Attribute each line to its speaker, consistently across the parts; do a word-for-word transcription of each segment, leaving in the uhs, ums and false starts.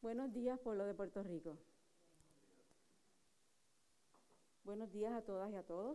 Speaker 1: Buenos días, pueblo de Puerto Rico. Buenos días a todas y a todos.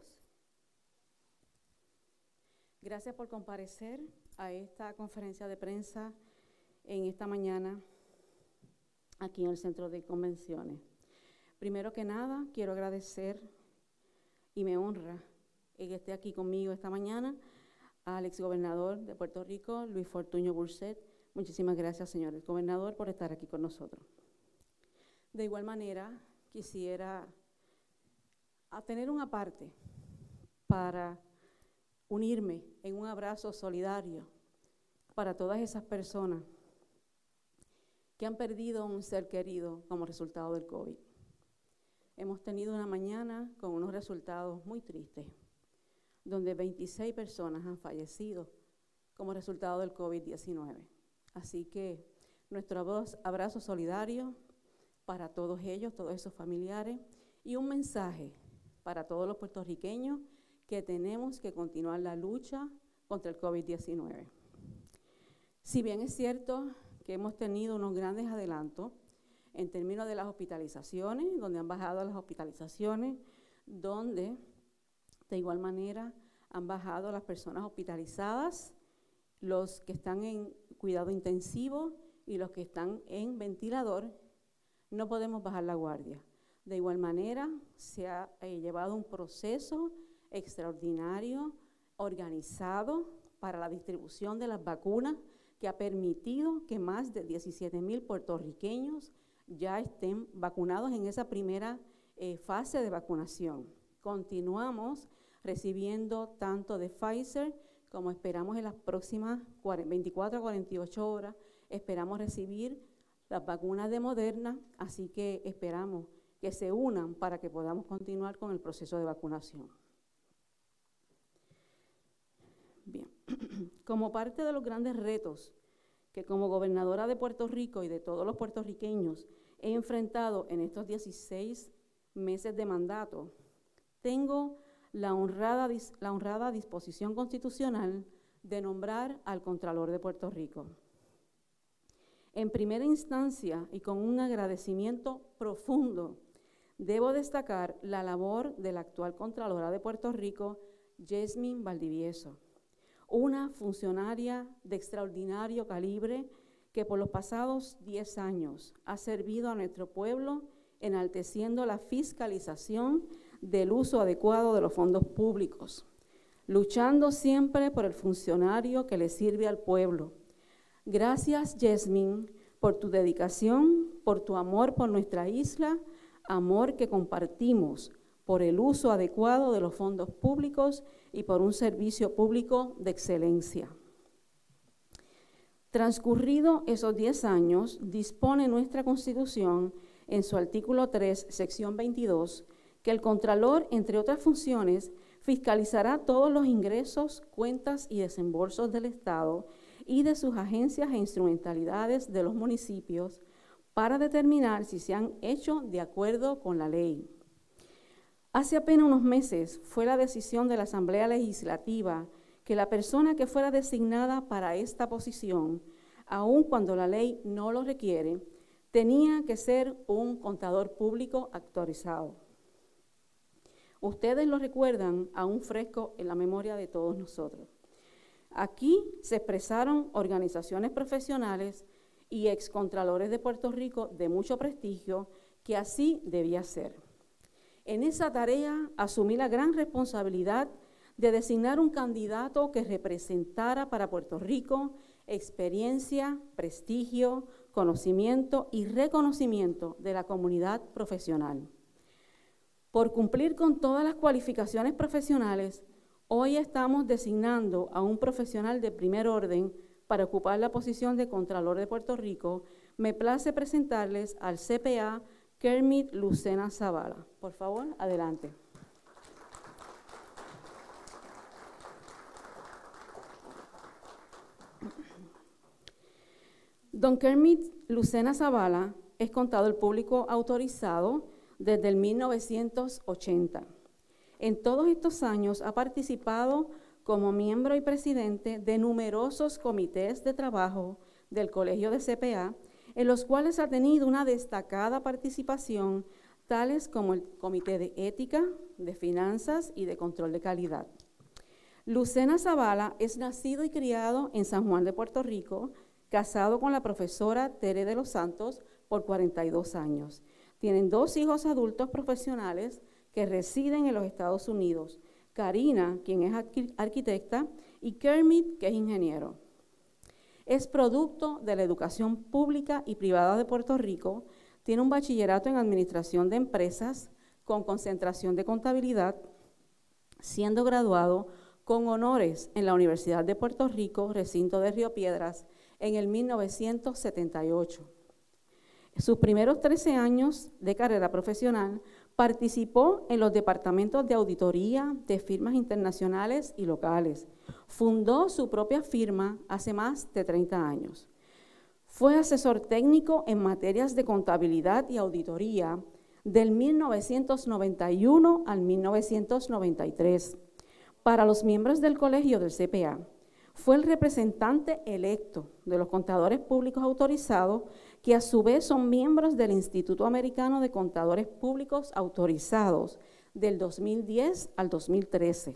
Speaker 1: Gracias por comparecer a esta conferencia de prensa en esta mañana aquí en el Centro de Convenciones. Primero que nada, quiero agradecer y me honra que esté aquí conmigo esta mañana al exgobernador de Puerto Rico, Luis Fortuño Burset. Muchísimas gracias, señor gobernador, por estar aquí con nosotros. De igual manera, quisiera a tener una parte para unirme en un abrazo solidario para todas esas personas que han perdido un ser querido como resultado del COVID. Hemos tenido una mañana con unos resultados muy tristes, donde veintiséis personas han fallecido como resultado del COVID diecinueve. Así que nuestro abrazo solidario para todos ellos, todos esos familiares, y un mensaje para todos los puertorriqueños que tenemos que continuar la lucha contra el COVID diecinueve. Si bien es cierto que hemos tenido unos grandes adelantos en términos de las hospitalizaciones, donde han bajado las hospitalizaciones, donde de igual manera han bajado las personas hospitalizadas, los que están en cuidado intensivo y los que están en ventilador, no podemos bajar la guardia. De igual manera, se ha eh, llevado un proceso extraordinario, organizado para la distribución de las vacunas, que ha permitido que más de diecisiete mil puertorriqueños ya estén vacunados en esa primera eh, fase de vacunación. Continuamos recibiendo tanto de Pfizer como esperamos en las próximas veinticuatro a cuarenta y ocho horas, esperamos recibir las vacunas de Moderna, así que esperamos que se unan para que podamos continuar con el proceso de vacunación. Bien, como parte de los grandes retos que como gobernadora de Puerto Rico y de todos los puertorriqueños he enfrentado en estos dieciséis meses de mandato, tengo la honrada, la honrada disposición constitucional de nombrar al Contralor de Puerto Rico. En primera instancia y con un agradecimiento profundo, debo destacar la labor de la actual Contralora de Puerto Rico, Yasmín Valdivieso, una funcionaria de extraordinario calibre que por los pasados diez años ha servido a nuestro pueblo enalteciendo la fiscalización del uso adecuado de los fondos públicos, luchando siempre por el funcionario que le sirve al pueblo. Gracias, Yasmín, por tu dedicación, por tu amor por nuestra isla, amor que compartimos por el uso adecuado de los fondos públicos y por un servicio público de excelencia. Transcurrido esos diez años, dispone nuestra Constitución en su artículo tres, sección veintidós, que el Contralor, entre otras funciones, fiscalizará todos los ingresos, cuentas y desembolsos del Estado y de sus agencias e instrumentalidades de los municipios para determinar si se han hecho de acuerdo con la ley. Hace apenas unos meses fue la decisión de la Asamblea Legislativa que la persona que fuera designada para esta posición, aun cuando la ley no lo requiere, tenía que ser un contador público actualizado. Ustedes lo recuerdan aún fresco en la memoria de todos nosotros. Aquí se expresaron organizaciones profesionales y excontralores de Puerto Rico de mucho prestigio que así debía ser. En esa tarea asumí la gran responsabilidad de designar un candidato que representara para Puerto Rico experiencia, prestigio, conocimiento y reconocimiento de la comunidad profesional. Por cumplir con todas las cualificaciones profesionales, hoy estamos designando a un profesional de primer orden para ocupar la posición de Contralor de Puerto Rico. Me place presentarles al C P A Kermit Lucena Zavala. Por favor, adelante. Don Kermit Lucena Zavala es contador público autorizado desde el mil novecientos ochenta. En todos estos años ha participado como miembro y presidente de numerosos comités de trabajo del Colegio de C P A, en los cuales ha tenido una destacada participación, tales como el Comité de Ética, de Finanzas y de Control de Calidad. Lucena Zavala es nacido y criado en San Juan de Puerto Rico, casado con la profesora Tere de los Santos por cuarenta y dos años. Tienen dos hijos adultos profesionales que residen en los Estados Unidos, Karina, quien es arquitecta, y Kermit, que es ingeniero. Es producto de la educación pública y privada de Puerto Rico, tiene un bachillerato en Administración de Empresas con concentración de Contabilidad, siendo graduado con honores en la Universidad de Puerto Rico, recinto de Río Piedras, en el mil novecientos setenta y ocho. Sus primeros trece años de carrera profesional participó en los departamentos de auditoría de firmas internacionales y locales. Fundó su propia firma hace más de treinta años. Fue asesor técnico en materias de contabilidad y auditoría del mil novecientos noventa y uno al mil novecientos noventa y tres. Para los miembros del colegio del C P A, fue el representante electo de los contadores públicos autorizados, que a su vez son miembros del Instituto Americano de Contadores Públicos Autorizados del dos mil diez al dos mil trece.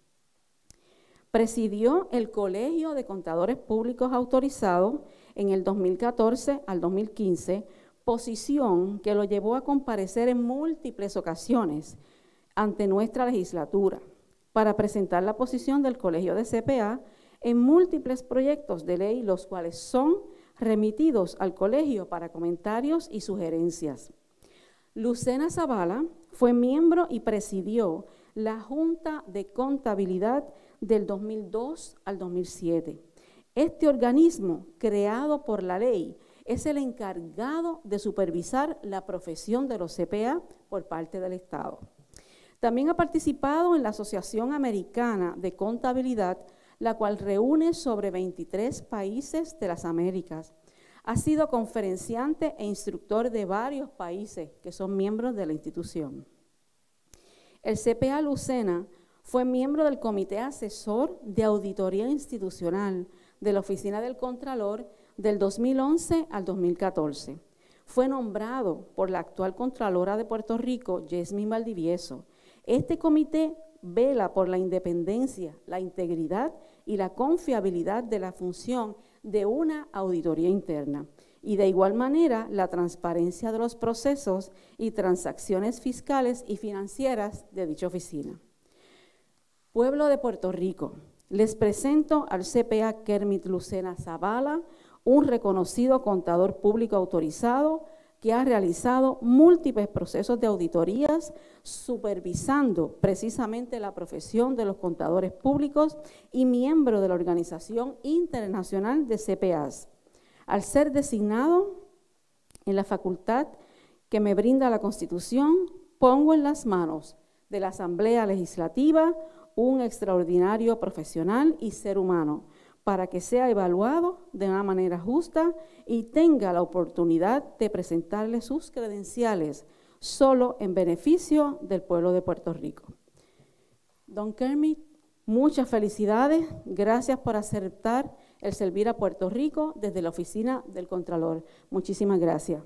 Speaker 1: Presidió el Colegio de Contadores Públicos Autorizados en el dos mil catorce al dos mil quince, posición que lo llevó a comparecer en múltiples ocasiones ante nuestra legislatura para presentar la posición del Colegio de C P A en múltiples proyectos de ley, los cuales son remitidos al colegio para comentarios y sugerencias. Lucena Zavala fue miembro y presidió la Junta de Contabilidad del dos mil dos al dos mil siete. Este organismo, creado por la ley, es el encargado de supervisar la profesión de los C P A por parte del Estado. También ha participado en la Asociación Americana de Contabilidad, la cual reúne sobre veintitrés países de las Américas. Ha sido conferenciante e instructor de varios países que son miembros de la institución. El C P A Lucena fue miembro del Comité Asesor de Auditoría Institucional de la Oficina del Contralor del dos mil once al dos mil catorce. Fue nombrado por la actual Contralora de Puerto Rico, Yasmín Valdivieso. Este comité vela por la independencia, la integridad y la confiabilidad de la función de una auditoría interna, y de igual manera la transparencia de los procesos y transacciones fiscales y financieras de dicha oficina. Pueblo de Puerto Rico, les presento al C P A Kermit Lucena Zavala, un reconocido contador público autorizado que ha realizado múltiples procesos de auditorías, supervisando precisamente la profesión de los contadores públicos y miembro de la Organización Internacional de C P As. Al ser designado en la facultad que me brinda la Constitución, pongo en las manos de la Asamblea Legislativa un extraordinario profesional y ser humano, para que sea evaluado de una manera justa y tenga la oportunidad de presentarle sus credenciales solo en beneficio del pueblo de Puerto Rico. Don Kermit, muchas felicidades, gracias por aceptar el servir a Puerto Rico desde la oficina del Contralor. Muchísimas gracias.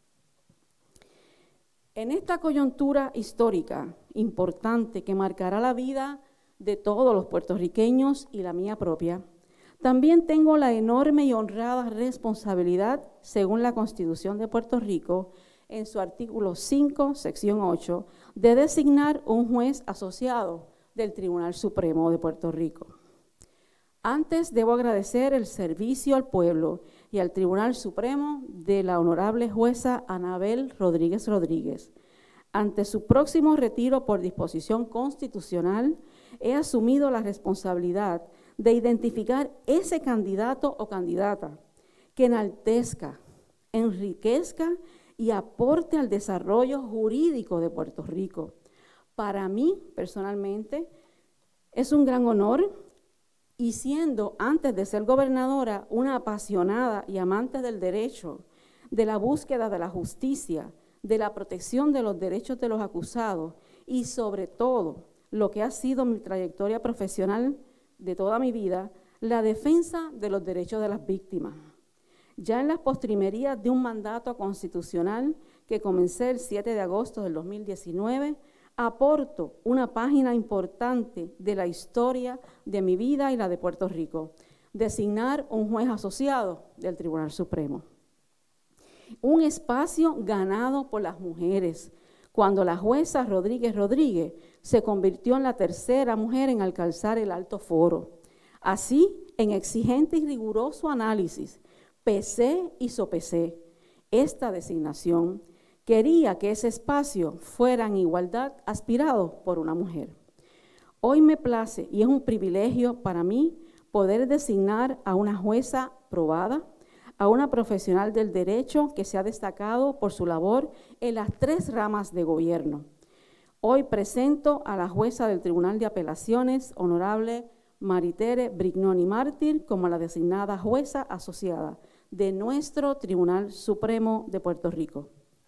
Speaker 1: En esta coyuntura histórica importante que marcará la vida de todos los puertorriqueños y la mía propia, también tengo la enorme y honrada responsabilidad, según la Constitución de Puerto Rico, en su artículo cinco, sección ocho, de designar un juez asociado del Tribunal Supremo de Puerto Rico. Antes debo agradecer el servicio al pueblo y al Tribunal Supremo de la honorable jueza Anabel Rodríguez Rodríguez. Ante su próximo retiro por disposición constitucional, he asumido la responsabilidad de identificar ese candidato o candidata que enaltezca, enriquezca y aporte al desarrollo jurídico de Puerto Rico. Para mí, personalmente, es un gran honor, y siendo, antes de ser gobernadora, una apasionada y amante del derecho, de la búsqueda de la justicia, de la protección de los derechos de los acusados y sobre todo, lo que ha sido mi trayectoria profesional de toda mi vida, la defensa de los derechos de las víctimas. Ya en las postrimerías de un mandato constitucional que comencé el siete de agosto del dos mil diecinueve, aporto una página importante de la historia de mi vida y la de Puerto Rico: designar un juez asociado del Tribunal Supremo. Un espacio ganado por las mujeres, cuando la jueza Rodríguez Rodríguez se convirtió en la tercera mujer en alcanzar el alto foro. Así, en exigente y riguroso análisis, pesé y sopesé esta designación. Quería que ese espacio fuera en igualdad aspirado por una mujer. Hoy me place y es un privilegio para mí poder designar a una jueza probada, a una profesional del derecho que se ha destacado por su labor en las tres ramas de gobierno. Hoy presento a la jueza del Tribunal de Apelaciones, honorable Maritere Brignoni Mártir, como la designada jueza asociada de nuestro Tribunal Supremo de Puerto Rico.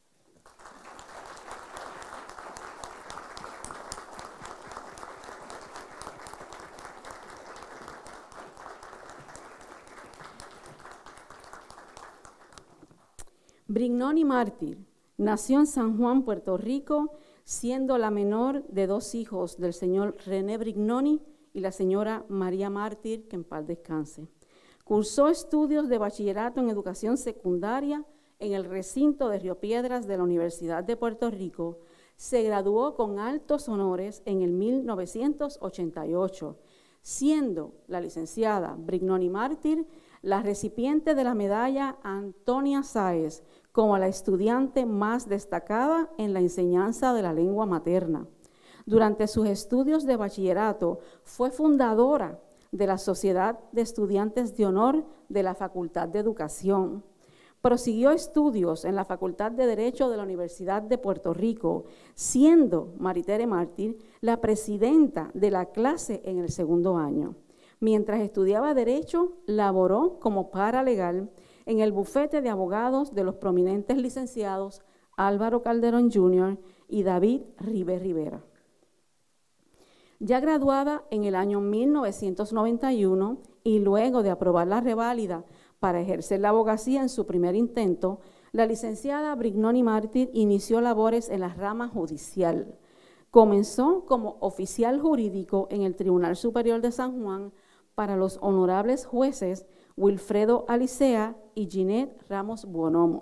Speaker 1: Brignoni Mártir nació en San Juan, Puerto Rico, siendo la menor de dos hijos del señor René Brignoni y la señora María Mártir, que en paz descanse. Cursó estudios de bachillerato en educación secundaria en el recinto de Río Piedras de la Universidad de Puerto Rico. Se graduó con altos honores en el mil novecientos ochenta y ocho, siendo la licenciada Brignoni Mártir la recipiente de la medalla Antonia Sáez como la estudiante más destacada en la enseñanza de la lengua materna. Durante sus estudios de bachillerato fue fundadora de la Sociedad de Estudiantes de Honor de la Facultad de Educación. Prosiguió estudios en la Facultad de Derecho de la Universidad de Puerto Rico, siendo Maritere Mártir la presidenta de la clase en el segundo año. Mientras estudiaba Derecho, laboró como paralegal en el bufete de abogados de los prominentes licenciados Álvaro Calderón junior y David Ribe Rivera. Ya graduada en el año mil novecientos noventa y uno y luego de aprobar la reválida para ejercer la abogacía en su primer intento, la licenciada Brignoni Mártir inició labores en la rama judicial. Comenzó como oficial jurídico en el Tribunal Superior de San Juan para los honorables jueces Wilfredo Alicea y Ginette Ramos Buonomo.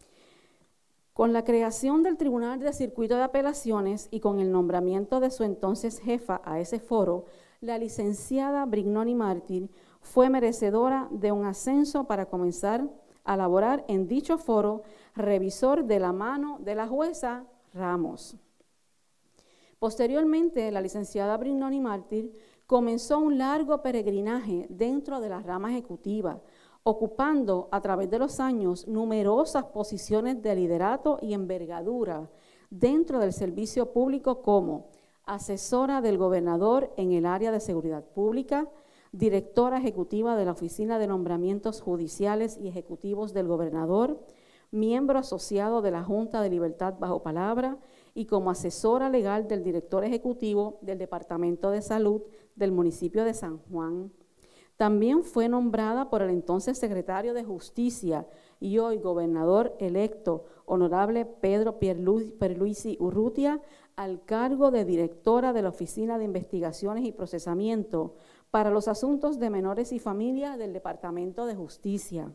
Speaker 1: Con la creación del Tribunal de Circuito de Apelaciones y con el nombramiento de su entonces jefa a ese foro, la licenciada Brignoni Mártir fue merecedora de un ascenso para comenzar a laborar en dicho foro, revisor de la mano de la jueza Ramos. Posteriormente, la licenciada Brignoni Mártir comenzó un largo peregrinaje dentro de la rama ejecutiva, ocupando a través de los años numerosas posiciones de liderato y envergadura dentro del servicio público como asesora del gobernador en el área de seguridad pública, directora ejecutiva de la Oficina de Nombramientos Judiciales y Ejecutivos del Gobernador, miembro asociado de la Junta de Libertad Bajo Palabra y como asesora legal del director ejecutivo del Departamento de Salud del municipio de San Juan. También fue nombrada por el entonces secretario de Justicia y hoy gobernador electo, honorable Pedro Pierluisi Urrutia, al cargo de directora de la Oficina de Investigaciones y Procesamiento para los Asuntos de Menores y Familias del Departamento de Justicia.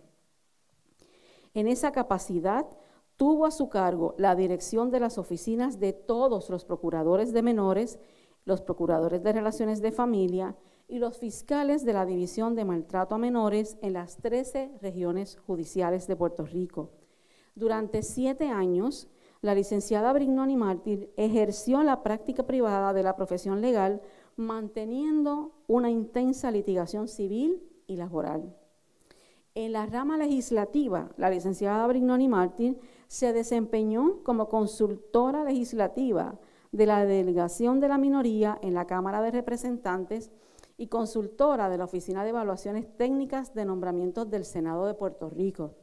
Speaker 1: En esa capacidad, tuvo a su cargo la dirección de las oficinas de todos los procuradores de menores, los procuradores de relaciones de familia y los fiscales de la División de Maltrato a Menores en las trece regiones judiciales de Puerto Rico. Durante siete años, la licenciada Brignoni Mártir ejerció la práctica privada de la profesión legal, manteniendo una intensa litigación civil y laboral. En la rama legislativa, la licenciada Brignoni Mártir se desempeñó como consultora legislativa de la Delegación de la Minoría en la Cámara de Representantes y consultora de la Oficina de Evaluaciones Técnicas de Nombramientos del Senado de Puerto Rico.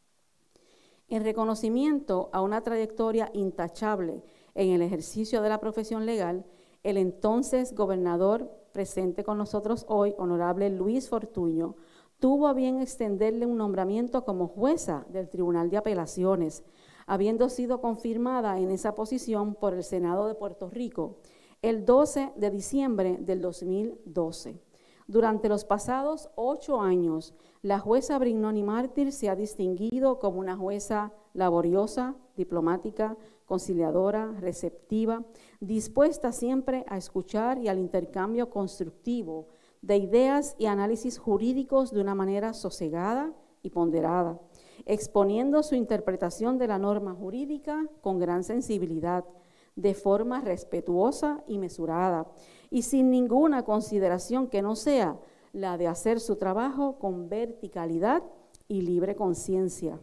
Speaker 1: En reconocimiento a una trayectoria intachable en el ejercicio de la profesión legal, el entonces gobernador presente con nosotros hoy, honorable Luis Fortuño, tuvo a bien extenderle un nombramiento como jueza del Tribunal de Apelaciones, habiendo sido confirmada en esa posición por el Senado de Puerto Rico el doce de diciembre del dos mil doce. Durante los pasados ocho años, la jueza Brignoni Mártir se ha distinguido como una jueza laboriosa, diplomática, conciliadora, receptiva, dispuesta siempre a escuchar y al intercambio constructivo de ideas y análisis jurídicos de una manera sosegada y ponderada, exponiendo su interpretación de la norma jurídica con gran sensibilidad, de forma respetuosa y mesurada, y sin ninguna consideración que no sea la de hacer su trabajo con verticalidad y libre conciencia.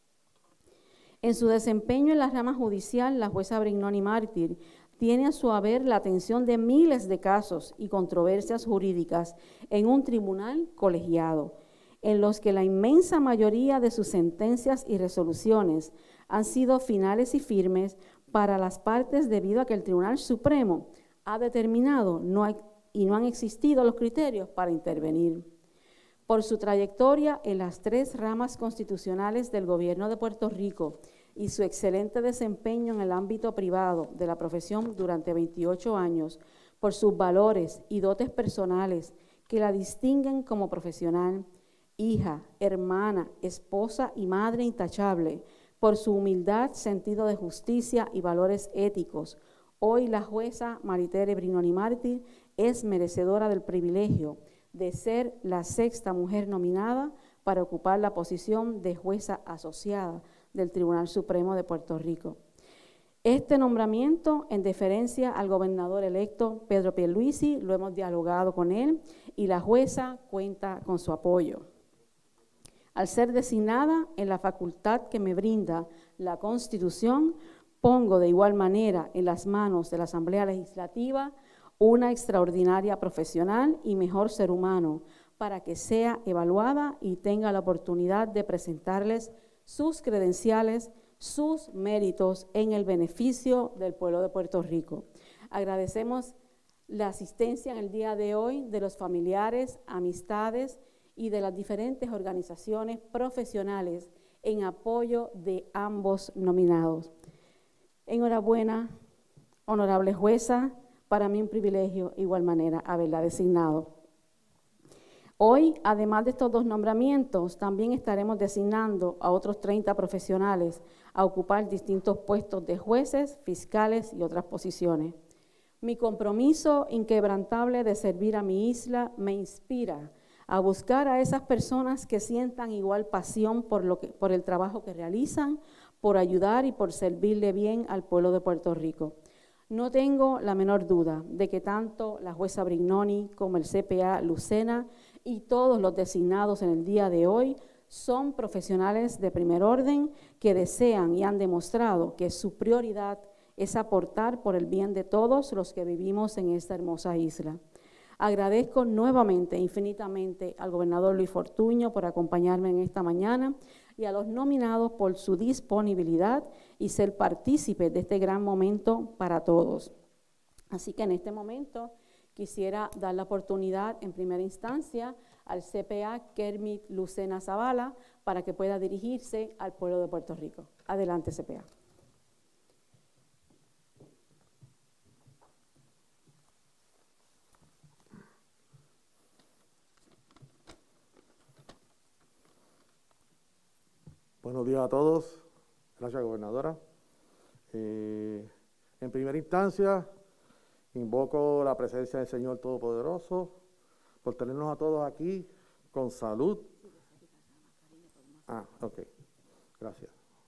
Speaker 1: En su desempeño en la rama judicial, la jueza Brignoni Mártir tiene a su haber la atención de miles de casos y controversias jurídicas en un tribunal colegiado, en los que la inmensa mayoría de sus sentencias y resoluciones han sido finales y firmes para las partes debido a que el Tribunal Supremo ha determinado no hay, y no han existido los criterios para intervenir. Por su trayectoria en las tres ramas constitucionales del Gobierno de Puerto Rico y su excelente desempeño en el ámbito privado de la profesión durante veintiocho años, por sus valores y dotes personales que la distinguen como profesional, hija, hermana, esposa y madre intachable, por su humildad, sentido de justicia y valores éticos. Hoy la jueza Maritere Brignoni Mártir es merecedora del privilegio de ser la sexta mujer nominada para ocupar la posición de jueza asociada del Tribunal Supremo de Puerto Rico. Este nombramiento, en deferencia al gobernador electo Pedro Pierluisi, lo hemos dialogado con él y la jueza cuenta con su apoyo. Al ser designada en la facultad que me brinda la Constitución, pongo de igual manera en las manos de la Asamblea Legislativa una extraordinaria profesional y mejor ser humano para que sea evaluada y tenga la oportunidad de presentarles sus credenciales, sus méritos en el beneficio del pueblo de Puerto Rico. Agradecemos la asistencia en el día de hoy de los familiares, amistades y de las diferentes organizaciones profesionales en apoyo de ambos nominados. Enhorabuena, honorable jueza, para mí un privilegio, igual manera, haberla designado. Hoy, además de estos dos nombramientos, también estaremos designando a otros treinta profesionales a ocupar distintos puestos de jueces, fiscales y otras posiciones. Mi compromiso inquebrantable de servir a mi isla me inspira a buscar a esas personas que sientan igual pasión por, lo que, por el trabajo que realizan, por ayudar y por servirle bien al pueblo de Puerto Rico. No tengo la menor duda de que tanto la jueza Brignoni como el C P A Lucena y todos los designados en el día de hoy son profesionales de primer orden que desean y han demostrado que su prioridad es aportar por el bien de todos los que vivimos en esta hermosa isla. Agradezco nuevamente, infinitamente, al gobernador Luis Fortuño por acompañarme en esta mañana y a los nominados por su disponibilidad y ser partícipes de este gran momento para todos. Así que en este momento quisiera dar la oportunidad en primera instancia al C P A Kermit Lucena Zavala para que pueda dirigirse al pueblo de Puerto Rico. Adelante, C P A.
Speaker 2: Buenos días a todos. Gracias, gobernadora. Eh, en primera instancia, invoco la presencia del Señor Todopoderoso por tenernos a todos aquí con salud. Ah, ok. Gracias.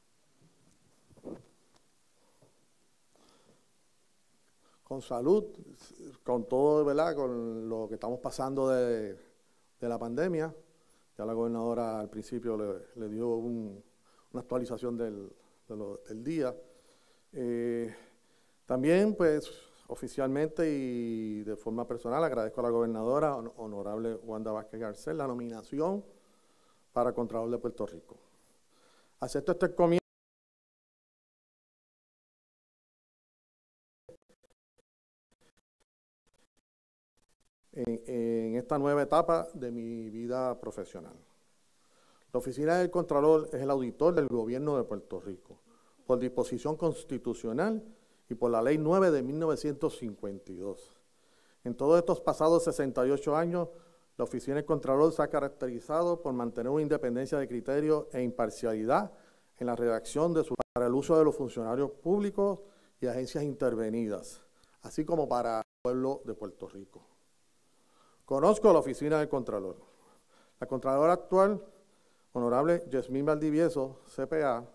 Speaker 2: Con salud, con todo, ¿verdad? Con lo que estamos pasando de, de la pandemia. Ya la gobernadora al principio le, le dio un, una actualización del, de lo, del día. Eh, también, pues, oficialmente y de forma personal, agradezco a la gobernadora, honorable Wanda Vázquez Garcés, la nominación para Contralor de Puerto Rico. Acepto este encomienda en, en esta nueva etapa de mi vida profesional. La Oficina del Contralor es el auditor del Gobierno de Puerto Rico, por disposición constitucional y por la Ley nueve de mil novecientos cincuenta y dos. En todos estos pasados sesenta y ocho años, la Oficina del Contralor se ha caracterizado por mantener una independencia de criterio e imparcialidad en la redacción de su para el uso de los funcionarios públicos y agencias intervenidas, así como para el pueblo de Puerto Rico. Conozco la Oficina del Contralor. La Contralora actual, Honorable Yasmín Valdivieso, C P A,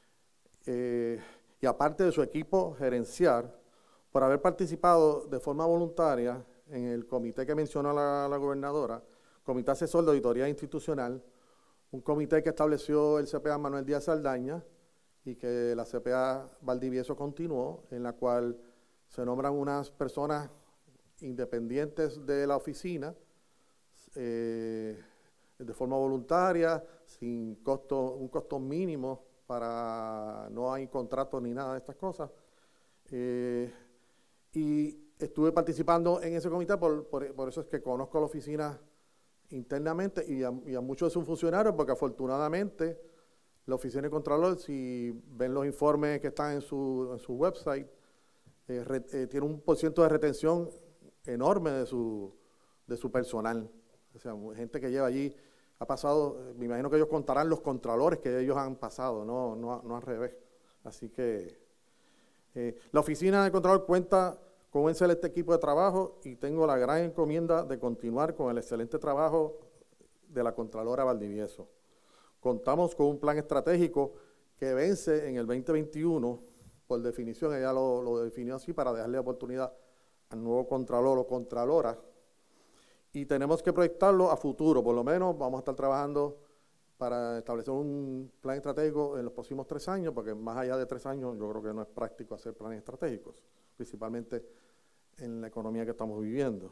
Speaker 2: eh, y aparte de su equipo gerencial, por haber participado de forma voluntaria en el comité que mencionó la, la gobernadora, Comité Asesor de Auditoría Institucional, un comité que estableció el C P A Manuel Díaz Saldaña y que la C P A Valdivieso continuó, en la cual se nombran unas personas independientes de la oficina, eh, de forma voluntaria, sin costo, un costo mínimo, para no hay contratos ni nada de estas cosas. Eh, y estuve participando en ese comité, por, por, por eso es que conozco la oficina internamente y a, y a muchos de sus funcionarios, porque afortunadamente la Oficina de Contralor, si ven los informes que están en su, en su website, eh, re, eh, tiene un por ciento de retención enorme de su, de su personal. O sea, gente que lleva allí, ha pasado, me imagino que ellos contarán los contralores que ellos han pasado, no, no, no al revés. Así que eh, la Oficina de Contralor cuenta con un excelente equipo de trabajo y tengo la gran encomienda de continuar con el excelente trabajo de la Contralora Valdivieso. Contamos con un plan estratégico que vence en el veinte veintiuno, por definición, ella lo, lo definió así para darle oportunidad al nuevo Contralor o Contralora, y tenemos que proyectarlo a futuro. Por lo menos vamos a estar trabajando para establecer un plan estratégico en los próximos tres años, porque más allá de tres años yo creo que no es práctico hacer planes estratégicos, principalmente en la economía que estamos viviendo.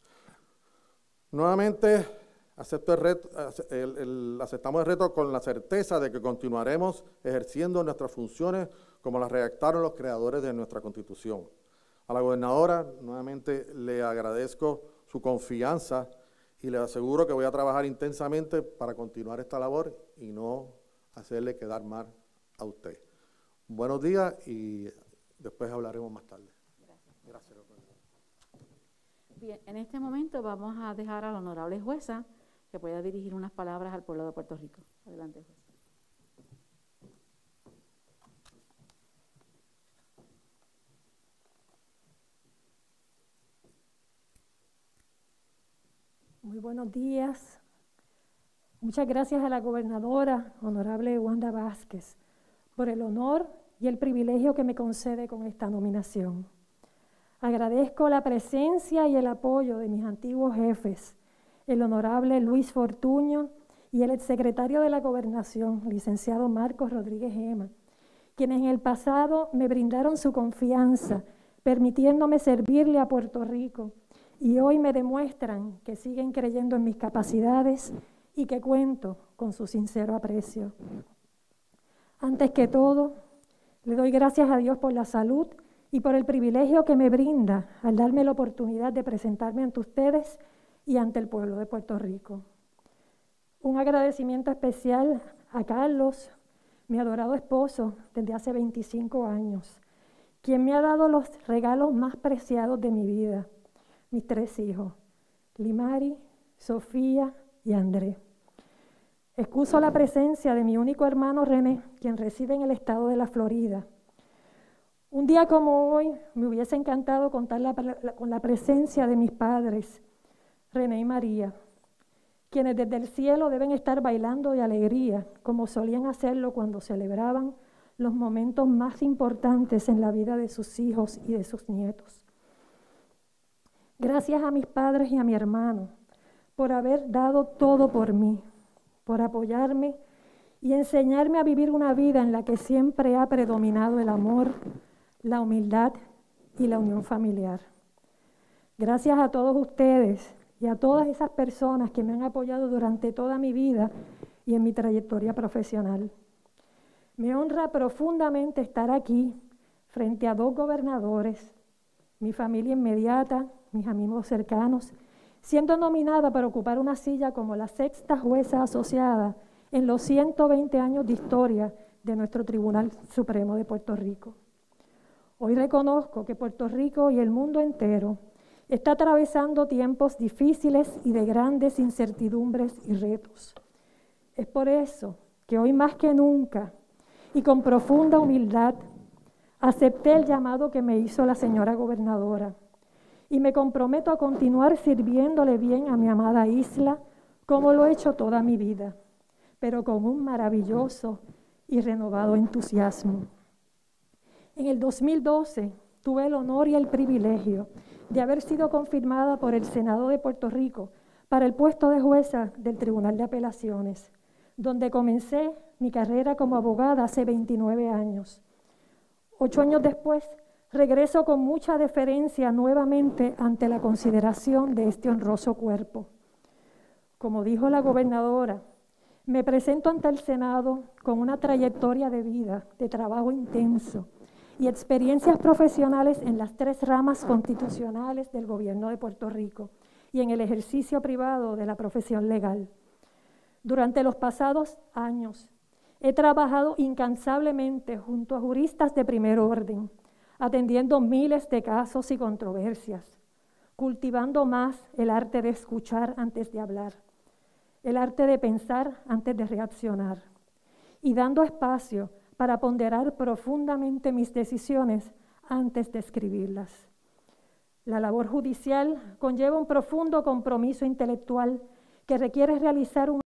Speaker 2: Nuevamente, acepto el reto, el, el, aceptamos el reto con la certeza de que continuaremos ejerciendo nuestras funciones como las redactaron los creadores de nuestra Constitución. A la gobernadora, nuevamente le agradezco su confianza y le aseguro que voy a trabajar intensamente para continuar esta labor y no hacerle quedar mal a usted. Buenos días y después hablaremos más tarde.
Speaker 1: Gracias.
Speaker 2: Gracias.
Speaker 1: Bien, en este momento vamos a dejar a la honorable jueza que pueda dirigir unas palabras al pueblo de Puerto Rico. Adelante, jueza.
Speaker 3: Muy buenos días. Muchas gracias a la gobernadora, honorable Wanda Vázquez, por el honor y el privilegio que me concede con esta nominación. Agradezco la presencia y el apoyo de mis antiguos jefes, el honorable Luis Fortuño y el exsecretario de la Gobernación, licenciado Marcos Rodríguez Gema, quienes en el pasado me brindaron su confianza, permitiéndome servirle a Puerto Rico, y hoy me demuestran que siguen creyendo en mis capacidades y que cuento con su sincero aprecio. Antes que todo, le doy gracias a Dios por la salud y por el privilegio que me brinda al darme la oportunidad de presentarme ante ustedes y ante el pueblo de Puerto Rico. Un agradecimiento especial a Carlos, mi adorado esposo desde hace veinticinco años, quien me ha dado los regalos más preciados de mi vida, mis tres hijos, Limari, Sofía y André. Excuso la presencia de mi único hermano René, quien reside en el estado de la Florida. Un día como hoy me hubiese encantado contar la, la, con la presencia de mis padres, René y María, quienes desde el cielo deben estar bailando de alegría, como solían hacerlo cuando celebraban los momentos más importantes en la vida de sus hijos y de sus nietos. Gracias a mis padres y a mi hermano por haber dado todo por mí, por apoyarme y enseñarme a vivir una vida en la que siempre ha predominado el amor, la humildad y la unión familiar. Gracias a todos ustedes y a todas esas personas que me han apoyado durante toda mi vida y en mi trayectoria profesional. Me honra profundamente estar aquí frente a dos gobernadores, mi familia inmediata, mis amigos cercanos, siendo nominada para ocupar una silla como la sexta jueza asociada en los ciento veinte años de historia de nuestro Tribunal Supremo de Puerto Rico. Hoy reconozco que Puerto Rico y el mundo entero está atravesando tiempos difíciles y de grandes incertidumbres y retos. Es por eso que hoy más que nunca y con profunda humildad acepté el llamado que me hizo la señora gobernadora y me comprometo a continuar sirviéndole bien a mi amada isla como lo he hecho toda mi vida, pero con un maravilloso y renovado entusiasmo. En el dos mil doce tuve el honor y el privilegio de haber sido confirmada por el Senado de Puerto Rico para el puesto de jueza del Tribunal de Apelaciones, donde comencé mi carrera como abogada hace veintinueve años. Ocho años después, regreso con mucha deferencia nuevamente ante la consideración de este honroso cuerpo. Como dijo la gobernadora, me presento ante el Senado con una trayectoria de vida, de trabajo intenso y experiencias profesionales en las tres ramas constitucionales del gobierno de Puerto Rico y en el ejercicio privado de la profesión legal. Durante los pasados años, he trabajado incansablemente junto a juristas de primer orden, atendiendo miles de casos y controversias, cultivando más el arte de escuchar antes de hablar, el arte de pensar antes de reaccionar, y dando espacio para ponderar profundamente mis decisiones antes de escribirlas. La labor judicial conlleva un profundo compromiso intelectual que requiere realizar un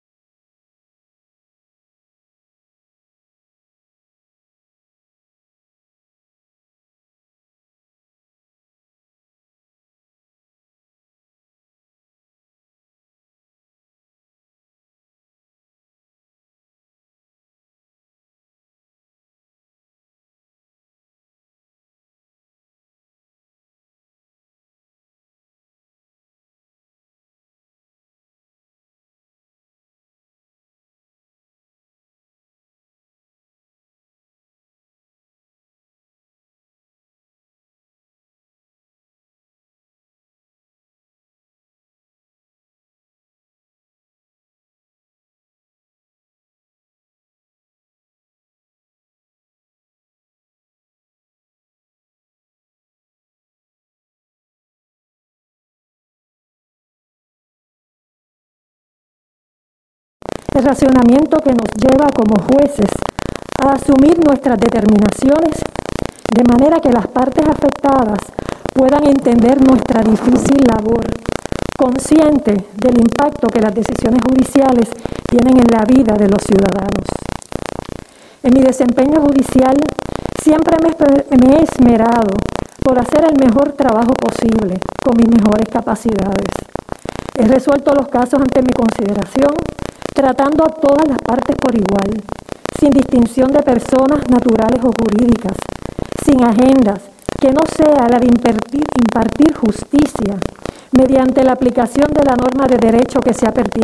Speaker 3: el racionamiento que nos lleva como jueces a asumir nuestras determinaciones de manera que las partes afectadas puedan entender nuestra difícil labor, consciente del impacto que las decisiones judiciales tienen en la vida de los ciudadanos. En mi desempeño judicial siempre me he esmerado por hacer el mejor trabajo posible con mis mejores capacidades. He resuelto los casos ante mi consideración, tratando a todas las partes por igual, sin distinción de personas naturales o jurídicas, sin agendas, que no sea la de impartir, impartir justicia mediante la aplicación de la norma de derecho que sea pertinente.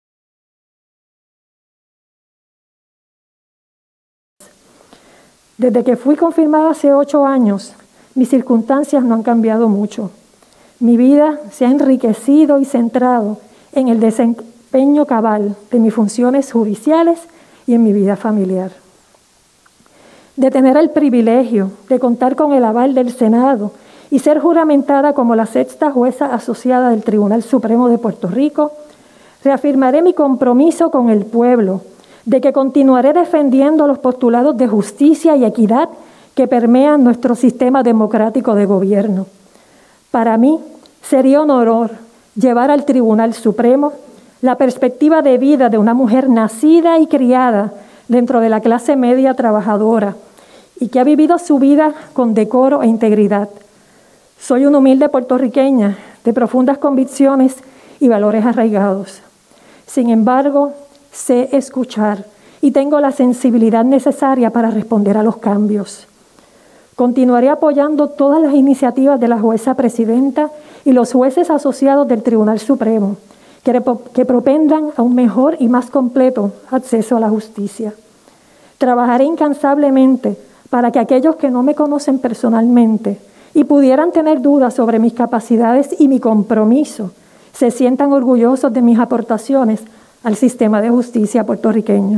Speaker 3: Desde que fui confirmada hace ocho años, mis circunstancias no han cambiado mucho. Mi vida se ha enriquecido y centrado en el desempeño cabal de mis funciones judiciales y en mi vida familiar. De tener el privilegio de contar con el aval del Senado y ser juramentada como la sexta jueza asociada del Tribunal Supremo de Puerto Rico, reafirmaré mi compromiso con el pueblo de que continuaré defendiendo los postulados de justicia y equidad que permean nuestro sistema democrático de gobierno. Para mí sería un honor llevar al Tribunal Supremo la perspectiva de vida de una mujer nacida y criada dentro de la clase media trabajadora y que ha vivido su vida con decoro e integridad. Soy una humilde puertorriqueña de profundas convicciones y valores arraigados. Sin embargo, sé escuchar y tengo la sensibilidad necesaria para responder a los cambios. Continuaré apoyando todas las iniciativas de la jueza presidenta y los jueces asociados del Tribunal Supremo que, que propendan a un mejor y más completo acceso a la justicia. Trabajaré incansablemente para que aquellos que no me conocen personalmente y pudieran tener dudas sobre mis capacidades y mi compromiso, se sientan orgullosos de mis aportaciones al sistema de justicia puertorriqueño.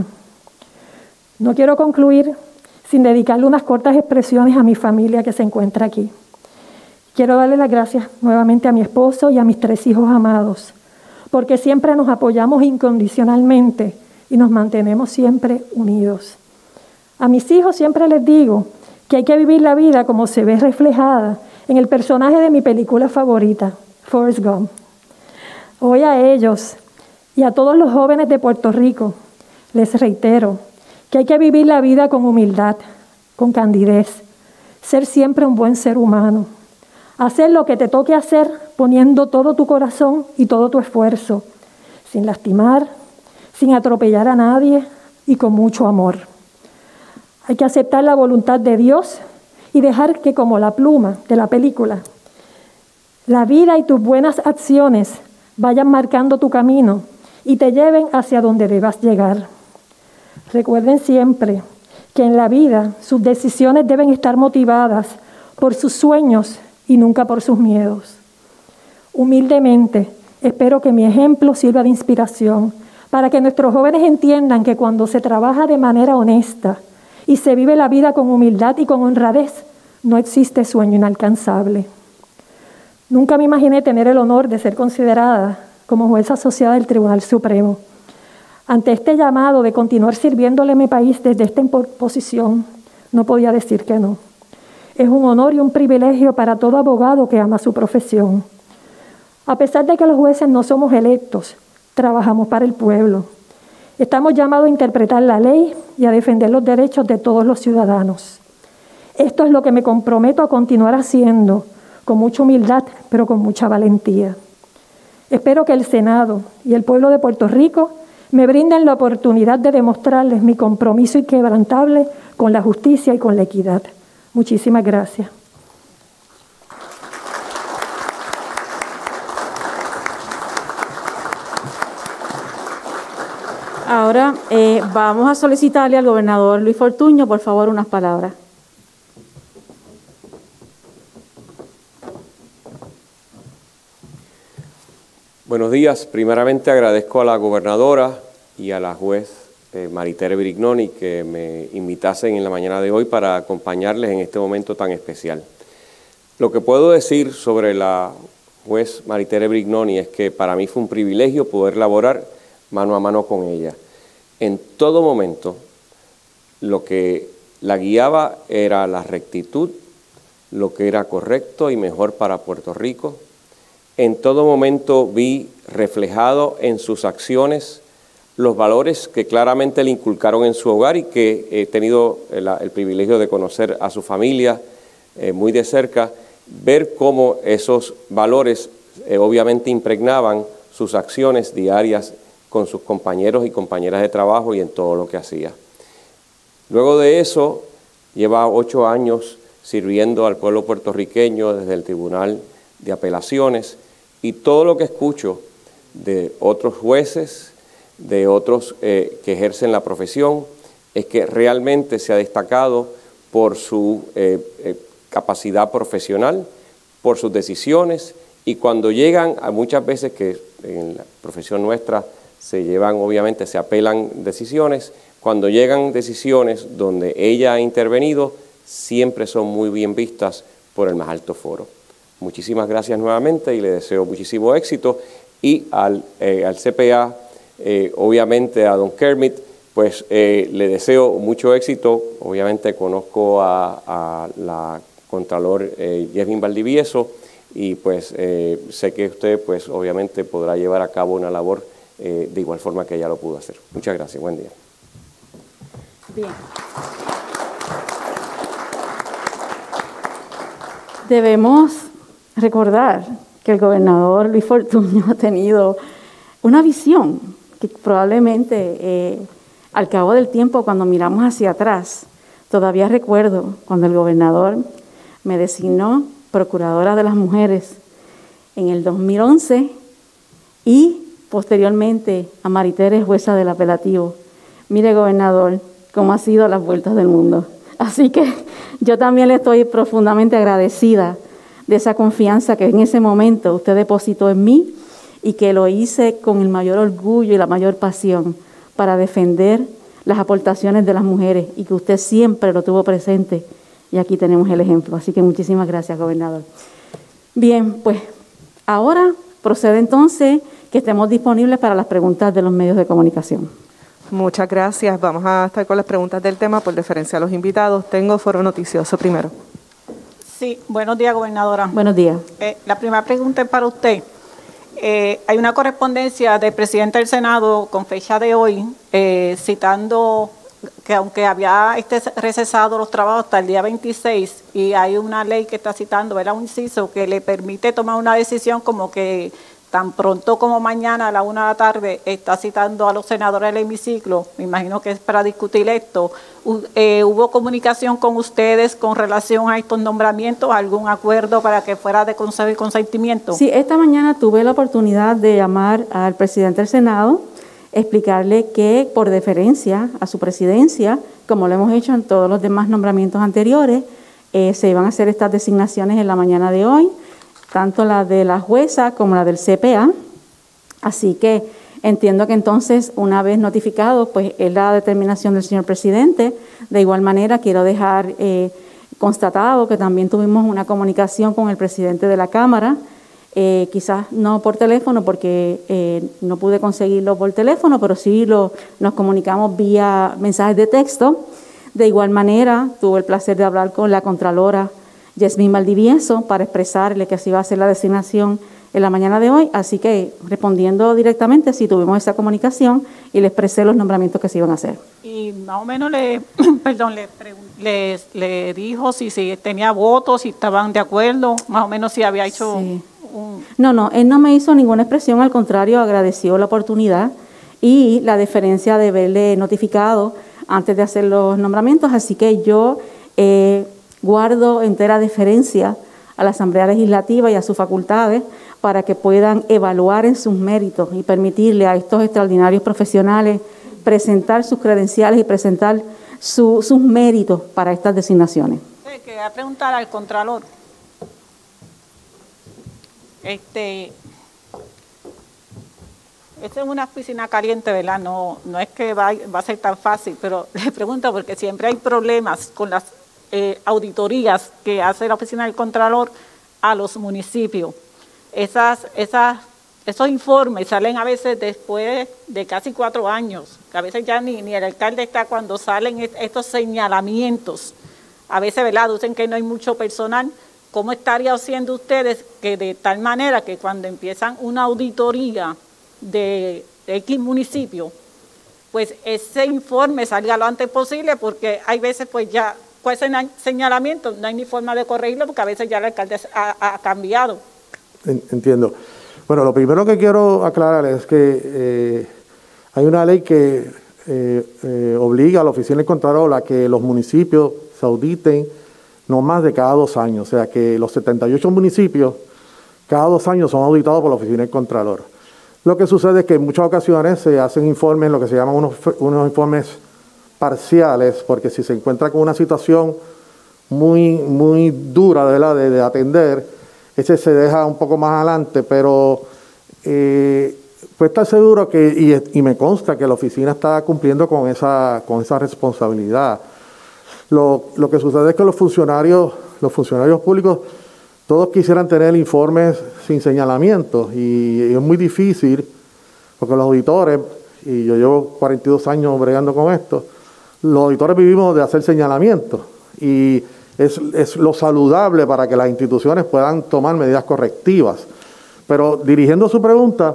Speaker 3: No quiero concluir sin dedicarle unas cortas expresiones a mi familia que se encuentra aquí. Quiero darle las gracias nuevamente a mi esposo y a mis tres hijos amados, porque siempre nos apoyamos incondicionalmente y nos mantenemos siempre unidos. A mis hijos siempre les digo que hay que vivir la vida como se ve reflejada en el personaje de mi película favorita, Forrest Gump. Hoy a ellos y a todos los jóvenes de Puerto Rico les reitero que hay que vivir la vida con humildad, con candidez, ser siempre un buen ser humano, hacer lo que te toque hacer poniendo todo tu corazón y todo tu esfuerzo, sin lastimar, sin atropellar a nadie y con mucho amor. Hay que aceptar la voluntad de Dios y dejar que, como la pluma de la película, la vida y tus buenas acciones vayan marcando tu camino y te lleven hacia donde debas llegar. Recuerden siempre que en la vida sus decisiones deben estar motivadas por sus sueños y nunca por sus miedos. Humildemente, espero que mi ejemplo sirva de inspiración para que nuestros jóvenes entiendan que cuando se trabaja de manera honesta y se vive la vida con humildad y con honradez, no existe sueño inalcanzable. Nunca me imaginé tener el honor de ser considerada como jueza asociada del Tribunal Supremo. Ante este llamado de continuar sirviéndole a mi país desde esta posición, no podía decir que no. Es un honor y un privilegio para todo abogado que ama su profesión. A pesar de que los jueces no somos electos, trabajamos para el pueblo. Estamos llamados a interpretar la ley y a defender los derechos de todos los ciudadanos. Esto es lo que me comprometo a continuar haciendo, con mucha humildad, pero con mucha valentía. Espero que el Senado y el pueblo de Puerto Rico me brinden la oportunidad de demostrarles mi compromiso inquebrantable con la justicia y con la equidad. Muchísimas gracias.
Speaker 1: Ahora eh, vamos a solicitarle al gobernador Luis Fortuño, por favor, unas palabras.
Speaker 4: Buenos días. Primeramente agradezco a la gobernadora y a la juez eh, Maritere Brignoni que me invitasen en la mañana de hoy para acompañarles en este momento tan especial. Lo que puedo decir sobre la juez Maritere Brignoni es que para mí fue un privilegio poder laborar mano a mano con ella. En todo momento, lo que la guiaba era la rectitud, lo que era correcto y mejor para Puerto Rico. En todo momento vi reflejado en sus acciones los valores que claramente le inculcaron en su hogar y que he tenido el, el privilegio de conocer a su familia eh, muy de cerca, ver cómo esos valores eh, obviamente impregnaban sus acciones diarias con sus compañeros y compañeras de trabajo y en todo lo que hacía. Luego de eso, lleva ocho años sirviendo al pueblo puertorriqueño desde el Tribunal de Apelaciones y todo lo que escucho de otros jueces, de otros eh, que ejercen la profesión, es que realmente se ha destacado por su eh, eh, capacidad profesional, por sus decisiones y cuando llegan a muchas veces que en la profesión nuestra se llevan, obviamente se apelan decisiones, cuando llegan decisiones donde ella ha intervenido, siempre son muy bien vistas por el más alto foro. Muchísimas gracias nuevamente y le deseo muchísimo éxito y al, eh, al C P A, eh, obviamente a don Kermit, pues eh, le deseo mucho éxito. Obviamente conozco a, a la Contralor eh, Yasmin Valdivieso y pues eh, sé que usted pues obviamente podrá llevar a cabo una labor eh, de igual forma que ella lo pudo hacer. Muchas gracias, buen día.
Speaker 1: Bien. Debemos recordar que el gobernador Luis Fortuño ha tenido una visión que probablemente eh, al cabo del tiempo, cuando miramos hacia atrás, todavía recuerdo cuando el gobernador me designó procuradora de las mujeres en el dos mil once y posteriormente a Maritere, jueza del apelativo. Mire, gobernador, cómo ha sido las vueltas del mundo. Así que yo también le estoy profundamente agradecida de esa confianza que en ese momento usted depositó en mí y que lo hice con el mayor orgullo y la mayor pasión para defender las aportaciones de las mujeres y que usted siempre lo tuvo presente. Y aquí tenemos el ejemplo. Así que muchísimas gracias, gobernador. Bien, pues ahora procede entonces que estemos disponibles para las preguntas de los medios de comunicación.
Speaker 5: Muchas gracias. Vamos a estar con las preguntas del tema por deferencia a los invitados. Tengo Foro Noticioso primero.
Speaker 6: Sí, buenos días, gobernadora.
Speaker 1: Buenos días.
Speaker 6: Eh, la primera pregunta es para usted. Eh, hay una correspondencia del presidente del Senado con fecha de hoy, eh, citando que aunque había este recesado los trabajos hasta el día veintiséis, y hay una ley que está citando, ¿verdad?, un inciso que le permite tomar una decisión como que tan pronto como mañana a la una de la tarde está citando a los senadores del hemiciclo, me imagino que es para discutir esto. Eh, ¿Hubo comunicación con ustedes con relación a estos nombramientos? ¿Algún acuerdo para que fuera de consejo y consentimiento?
Speaker 1: Sí, esta mañana tuve la oportunidad de llamar al presidente del Senado, explicarle que por deferencia a su presidencia, como lo hemos hecho en todos los demás nombramientos anteriores, eh, se iban a hacer estas designaciones en la mañana de hoy, tanto la de la jueza como la del C P A. Así que entiendo que entonces, una vez notificado, pues es la determinación del señor presidente. De igual manera, quiero dejar eh, constatado que también tuvimos una comunicación con el presidente de la Cámara, eh, quizás no por teléfono porque eh, no pude conseguirlo por teléfono, pero sí lo, nos comunicamos vía mensajes de texto. De igual manera, tuve el placer de hablar con la Contralora Yasmín Valdivieso para expresarle que así va a ser la designación en la mañana de hoy, así que respondiendo directamente, sí tuvimos esa comunicación y le expresé los nombramientos que se iban a hacer.
Speaker 6: Y más o menos le, perdón, le, le, le dijo si, si tenía votos, si estaban de acuerdo, más o menos si había hecho
Speaker 1: sí.
Speaker 6: un...
Speaker 1: No, no, él no me hizo ninguna expresión, al contrario, agradeció la oportunidad y la deferencia de haberle notificado antes de hacer los nombramientos, así que yo eh, guardo entera deferencia a la Asamblea Legislativa y a sus facultades para que puedan evaluar en sus méritos y permitirle a estos extraordinarios profesionales presentar sus credenciales y presentar su, sus méritos para estas designaciones.
Speaker 6: Sí, quería preguntar al Contralor. Este, esta es una piscina caliente, ¿verdad? No, no es que va, va a ser tan fácil, pero le pregunto porque siempre hay problemas con las eh, auditorías que hace la Oficina del Contralor a los municipios. Esas, esas, esos informes salen a veces después de casi cuatro años, que a veces ya ni, ni el alcalde está cuando salen estos señalamientos. A veces, ¿verdad?, dicen que no hay mucho personal. ¿Cómo estarían haciendo ustedes que de tal manera que cuando empiezan una auditoría de, de X municipio, pues ese informe salga lo antes posible? Porque hay veces pues ya con ese señalamiento no hay ni forma de corregirlo porque a veces ya el alcalde ha, ha cambiado.
Speaker 2: Entiendo. Bueno, lo primero que quiero aclarar es que eh, hay una ley que eh, eh, obliga a la Oficina del Contralor a que los municipios se auditen no más de cada dos años. O sea, que los setenta y ocho municipios cada dos años son auditados por la Oficina del Contralor. Lo que sucede es que en muchas ocasiones se hacen informes, lo que se llaman unos, unos informes parciales, porque si se encuentra con una situación muy, muy dura, ¿verdad?, de, de atender, ese se deja un poco más adelante, pero eh, pues estar seguro que, y, y me consta que la oficina está cumpliendo con esa, con esa responsabilidad. Lo, lo que sucede es que los funcionarios, los funcionarios públicos, todos quisieran tener informes sin señalamientos y, y es muy difícil, porque los auditores, y yo llevo cuarenta y dos años bregando con esto, los auditores vivimos de hacer señalamientos y Es, es lo saludable para que las instituciones puedan tomar medidas correctivas. Pero dirigiendo su pregunta,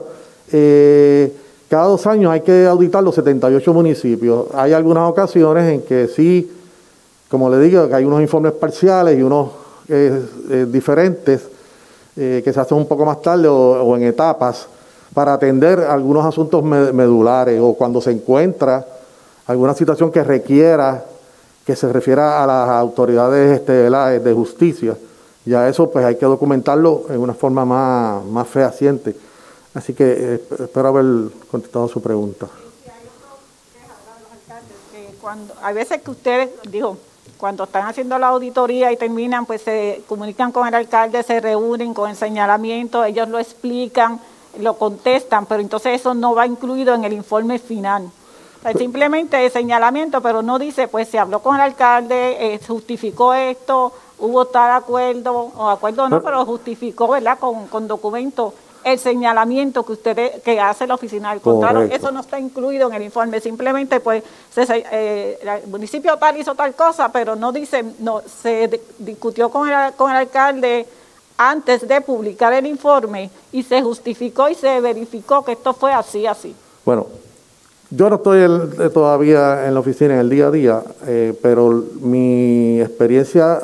Speaker 2: eh, cada dos años hay que auditar los setenta y ocho municipios. Hay algunas ocasiones en que sí, como le digo, que hay unos informes parciales y unos eh, eh, diferentes eh, que se hacen un poco más tarde o, o en etapas para atender algunos asuntos medulares o cuando se encuentra alguna situación que requiera que se refiera a las autoridades este, de, de justicia. Ya eso pues hay que documentarlo en una forma más, más fehaciente. Así que eh, espero haber contestado su pregunta.
Speaker 6: Cuando, hay veces que ustedes, digo, cuando están haciendo la auditoría y terminan, pues se comunican con el alcalde, se reúnen con el señalamiento, ellos lo explican, lo contestan, pero entonces eso no va incluido en el informe final. Es simplemente el señalamiento, pero no dice, pues se habló con el alcalde, eh, justificó esto, hubo tal acuerdo, o acuerdo no, pero justificó, ¿verdad?, con, con documentos, el señalamiento que ustedes, que hace la oficina del Contralor. Eso no está incluido en el informe, simplemente pues se, eh, el municipio tal hizo tal cosa, pero no dice, no, se de, discutió con el, con el alcalde antes de publicar el informe y se justificó y se verificó que esto fue así, así.
Speaker 2: Bueno, yo no estoy el, todavía en la oficina en el día a día, eh, pero mi experiencia,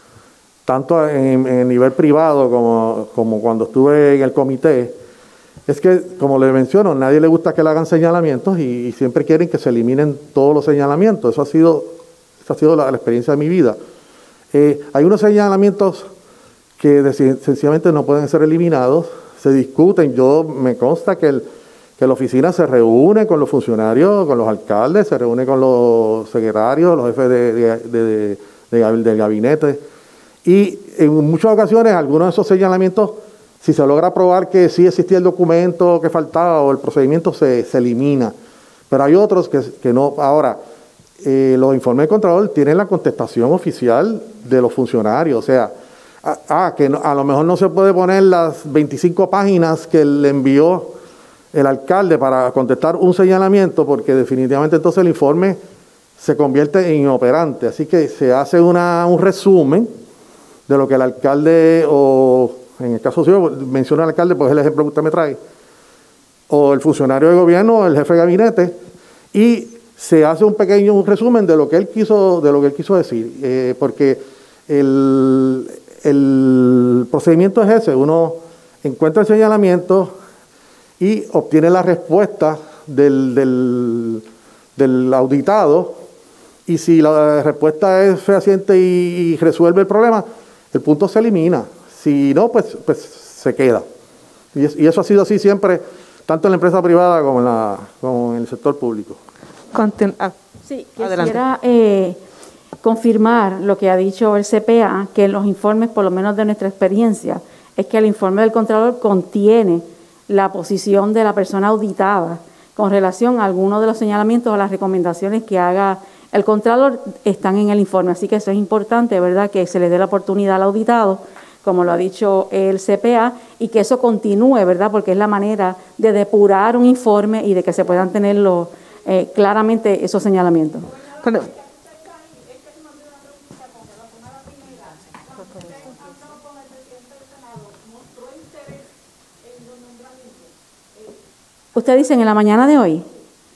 Speaker 2: tanto en, en nivel privado como, como cuando estuve en el comité, es que, como les menciono, a nadie le gusta que le hagan señalamientos y, y siempre quieren que se eliminen todos los señalamientos. Eso ha sido, eso ha sido la, la experiencia de mi vida. Eh, hay unos señalamientos que de, sencillamente no pueden ser eliminados, se discuten. Yo me consta que, el, que la oficina se reúne con los funcionarios, con los alcaldes, se reúne con los secretarios, los jefes de, de, de, de, de, del gabinete, y en muchas ocasiones algunos de esos señalamientos, si se logra probar que sí existía el documento que faltaba o el procedimiento, se, se elimina. Pero hay otros que, que no. Ahora, eh, los informes del Contralor tienen la contestación oficial de los funcionarios, o sea, Ah, que no, a lo mejor no se puede poner las veinticinco páginas que le envió el alcalde para contestar un señalamiento, porque definitivamente entonces el informe se convierte en inoperante. Así que se hace una, un resumen de lo que el alcalde, o en el caso suyo, menciona al alcalde, pues es el ejemplo que usted me trae, o el funcionario de gobierno, o el jefe de gabinete, y se hace un pequeño un resumen de lo que él quiso, de lo que él quiso decir, eh, porque el... El procedimiento es ese: uno encuentra el señalamiento y obtiene la respuesta del, del, del auditado, y si la respuesta es fehaciente y, y resuelve el problema, el punto se elimina. Si no, pues, pues se queda. Y, es, y eso ha sido así siempre, tanto en la empresa privada como en, la, como en el sector público.
Speaker 5: Continu ah,
Speaker 1: sí, quisiera eh, confirmar lo que ha dicho el C P A, que en los informes, por lo menos de nuestra experiencia, es que el informe del Contralor contiene la posición de la persona auditada con relación a algunos de los señalamientos o las recomendaciones que haga el Contralor, están en el informe. Así que eso es importante, ¿verdad?, que se le dé la oportunidad al auditado, como lo ha dicho el C P A, y que eso continúe, ¿verdad?, porque es la manera de depurar un informe y de que se puedan tenerlo eh, claramente esos señalamientos.
Speaker 5: Cuando
Speaker 1: ¿Usted dice en la mañana de hoy?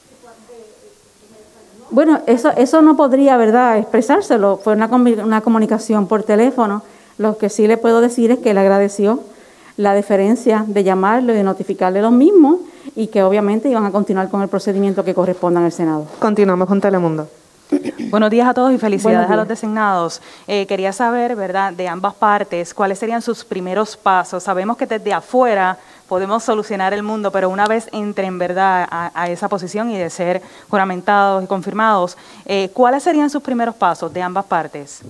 Speaker 1: Bueno, eso, eso no podría, ¿verdad?, expresárselo. Fue una, una comunicación por teléfono. Lo que sí le puedo decir es que él agradeció la deferencia de llamarlo y de notificarle lo mismo, y que obviamente iban a continuar con el procedimiento que corresponda en el Senado.
Speaker 5: Continuamos con Telemundo.
Speaker 7: Buenos días a todos y felicidades a los designados. Eh, quería saber, ¿verdad?, de ambas partes, cuáles serían sus primeros pasos. Sabemos que desde afuera podemos solucionar el mundo, pero una vez entren, ¿verdad?, a, a esa posición y de ser juramentados y confirmados, eh, ¿cuáles serían sus primeros pasos de ambas partes?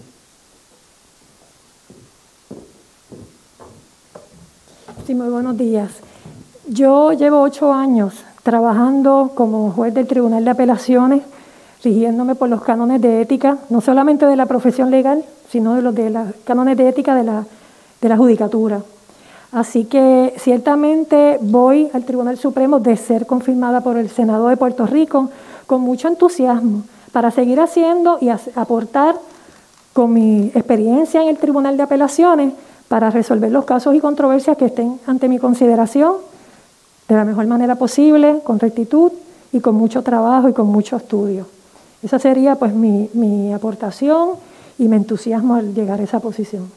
Speaker 3: Sí, muy buenos días. Yo llevo ocho años trabajando como juez del Tribunal de Apelaciones, rigiéndome por los cánones de ética, no solamente de la profesión legal, sino de los de los cánones de ética de la, de la judicatura. Así que ciertamente voy al Tribunal Supremo de ser confirmada por el Senado de Puerto Rico con mucho entusiasmo para seguir haciendo y aportar con mi experiencia en el Tribunal de Apelaciones para resolver los casos y controversias que estén ante mi consideración de la mejor manera posible, con rectitud y con mucho trabajo y con mucho estudio. Esa sería pues mi, mi aportación y mi entusiasmo al llegar a esa posición.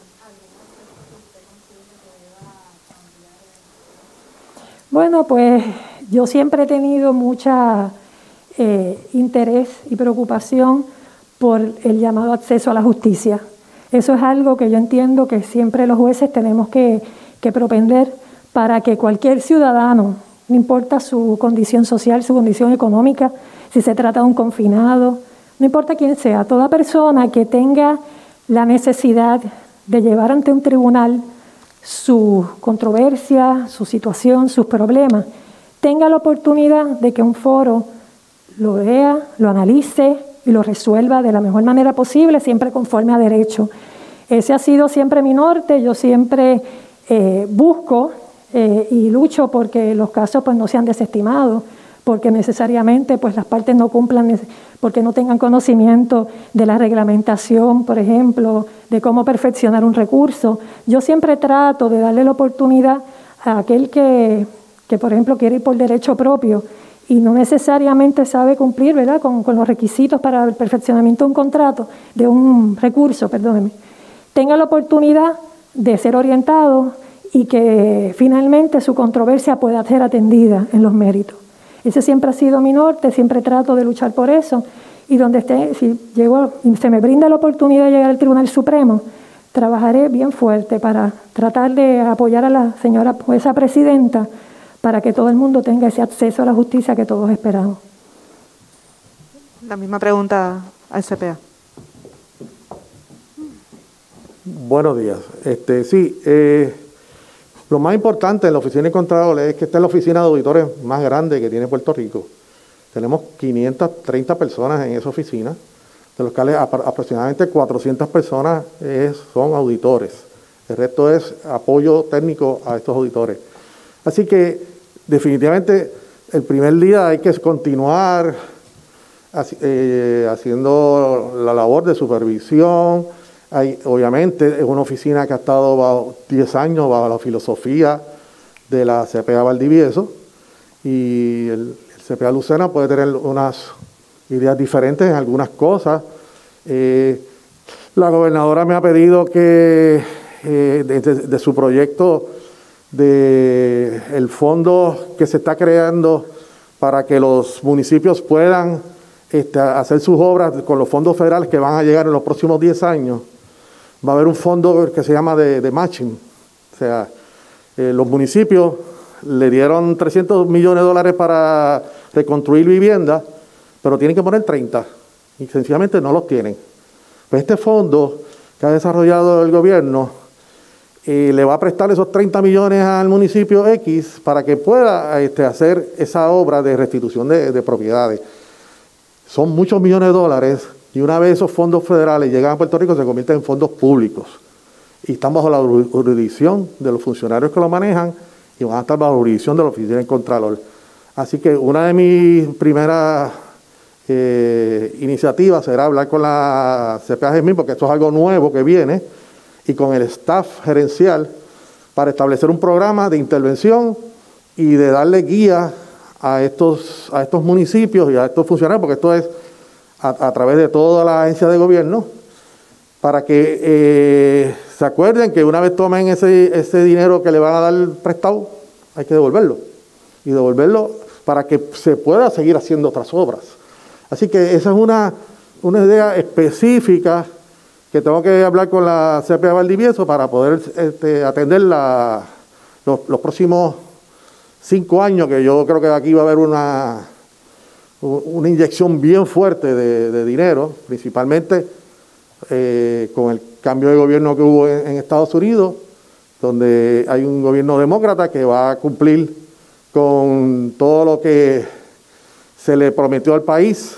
Speaker 3: Bueno, pues yo siempre he tenido mucha eh, interés y preocupación por el llamado acceso a la justicia. Eso es algo que yo entiendo que siempre los jueces tenemos que, que propender para que cualquier ciudadano, no importa su condición social, su condición económica, si se trata de un confinado, no importa quién sea, toda persona que tenga la necesidad de llevar ante un tribunal su controversia, su situación, sus problemas, tenga la oportunidad de que un foro lo vea, lo analice y lo resuelva de la mejor manera posible, siempre conforme a derecho. Ese ha sido siempre mi norte. Yo siempre eh, busco eh, y lucho porque los casos pues, no sean desestimados, porque necesariamente pues, las partes no cumplan, porque no tengan conocimiento de la reglamentación, por ejemplo, de cómo perfeccionar un recurso. Yo siempre trato de darle la oportunidad a aquel que, que por ejemplo, quiere ir por derecho propio y no necesariamente sabe cumplir, ¿verdad?, con, con los requisitos para el perfeccionamiento de un contrato, de un recurso, perdóneme, tenga la oportunidad de ser orientado y que finalmente su controversia pueda ser atendida en los méritos. Ese siempre ha sido mi norte, siempre trato de luchar por eso. Y donde esté, si llego, se me brinda la oportunidad de llegar al Tribunal Supremo, trabajaré bien fuerte para tratar de apoyar a la señora jueza presidenta para que todo el mundo tenga ese acceso a la justicia que todos esperamos.
Speaker 5: La misma pregunta al C P A.
Speaker 2: Buenos días. Este, sí, eh, lo más importante en la oficina de Contralor es que esta es la oficina de auditores más grande que tiene Puerto Rico. Tenemos quinientas treinta personas en esa oficina, de los cuales aproximadamente cuatrocientas personas es, son auditores. El resto es apoyo técnico a estos auditores. Así que definitivamente el primer día hay que continuar eh, haciendo la labor de supervisión. Hay, obviamente es una oficina que ha estado bajo diez años bajo la filosofía de la C P A Valdivieso y el, el C P A Lucena puede tener unas ideas diferentes en algunas cosas. Eh, la gobernadora me ha pedido que eh, de, de, de su proyecto de el fondo que se está creando para que los municipios puedan este, hacer sus obras con los fondos federales que van a llegar en los próximos diez años. Va a haber un fondo que se llama de, de matching. O sea, eh, los municipios le dieron trescientos millones de dólares para reconstruir viviendas, pero tienen que poner treinta y sencillamente no los tienen. Pues este fondo que ha desarrollado el gobierno eh, le va a prestar esos treinta millones al municipio X para que pueda este, hacer esa obra de restitución de, de propiedades. Son muchos millones de dólares. Y una vez esos fondos federales llegan a Puerto Rico, se convierten en fondos públicos. Y están bajo la jurisdicción de los funcionarios que lo manejan y van a estar bajo la jurisdicción de la Oficina del Contralor. Así que una de mis primeras eh, iniciativas será hablar con la C P A Jazmín, porque esto es algo nuevo que viene, y con el staff gerencial para establecer un programa de intervención y de darle guía a estos, a estos municipios y a estos funcionarios, porque esto es A, a través de toda la agencia de gobierno, para que eh, se acuerden que una vez tomen ese, ese dinero que le van a dar prestado, hay que devolverlo. Y devolverlo para que se pueda seguir haciendo otras obras. Así que esa es una, una idea específica que tengo que hablar con la C P A Valdivieso para poder este, atender la, los, los próximos cinco años, que yo creo que aquí va a haber una... una inyección bien fuerte de, de dinero, principalmente eh, con el cambio de gobierno que hubo en, en Estados Unidos, donde hay un gobierno demócrata que va a cumplir con todo lo que se le prometió al país.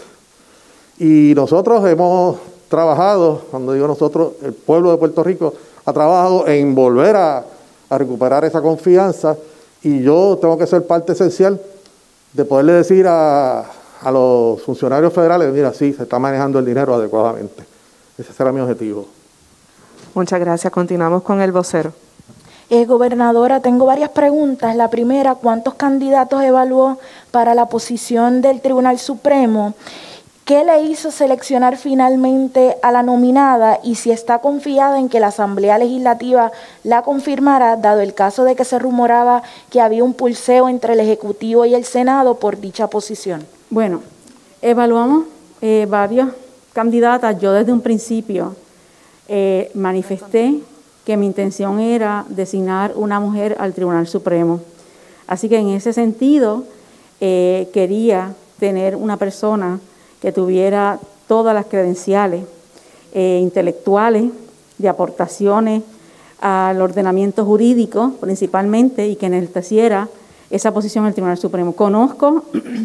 Speaker 2: Y nosotros hemos trabajado, cuando digo nosotros, el pueblo de Puerto Rico ha trabajado en volver a, a recuperar esa confianza, y yo tengo que ser parte esencial de poderle decir a a los funcionarios federales, mira, sí, se está manejando el dinero adecuadamente. Ese será mi objetivo.
Speaker 5: Muchas gracias. Continuamos con el vocero.
Speaker 8: Eh, gobernadora, tengo varias preguntas. La primera, ¿cuántos candidatos evaluó para la posición del Tribunal Supremo? ¿Qué le hizo seleccionar finalmente a la nominada y si está confiada en que la Asamblea Legislativa la confirmará, dado el caso de que se rumoraba que había un pulseo entre el Ejecutivo y el Senado por dicha posición?
Speaker 1: Bueno, evaluamos eh, varias candidatas. Yo desde un principio eh, manifesté que mi intención era designar una mujer al Tribunal Supremo. Así que en ese sentido eh, quería tener una persona que tuviera todas las credenciales eh, intelectuales, de aportaciones al ordenamiento jurídico principalmente y que enalteciera esa posición del Tribunal Supremo. Conozco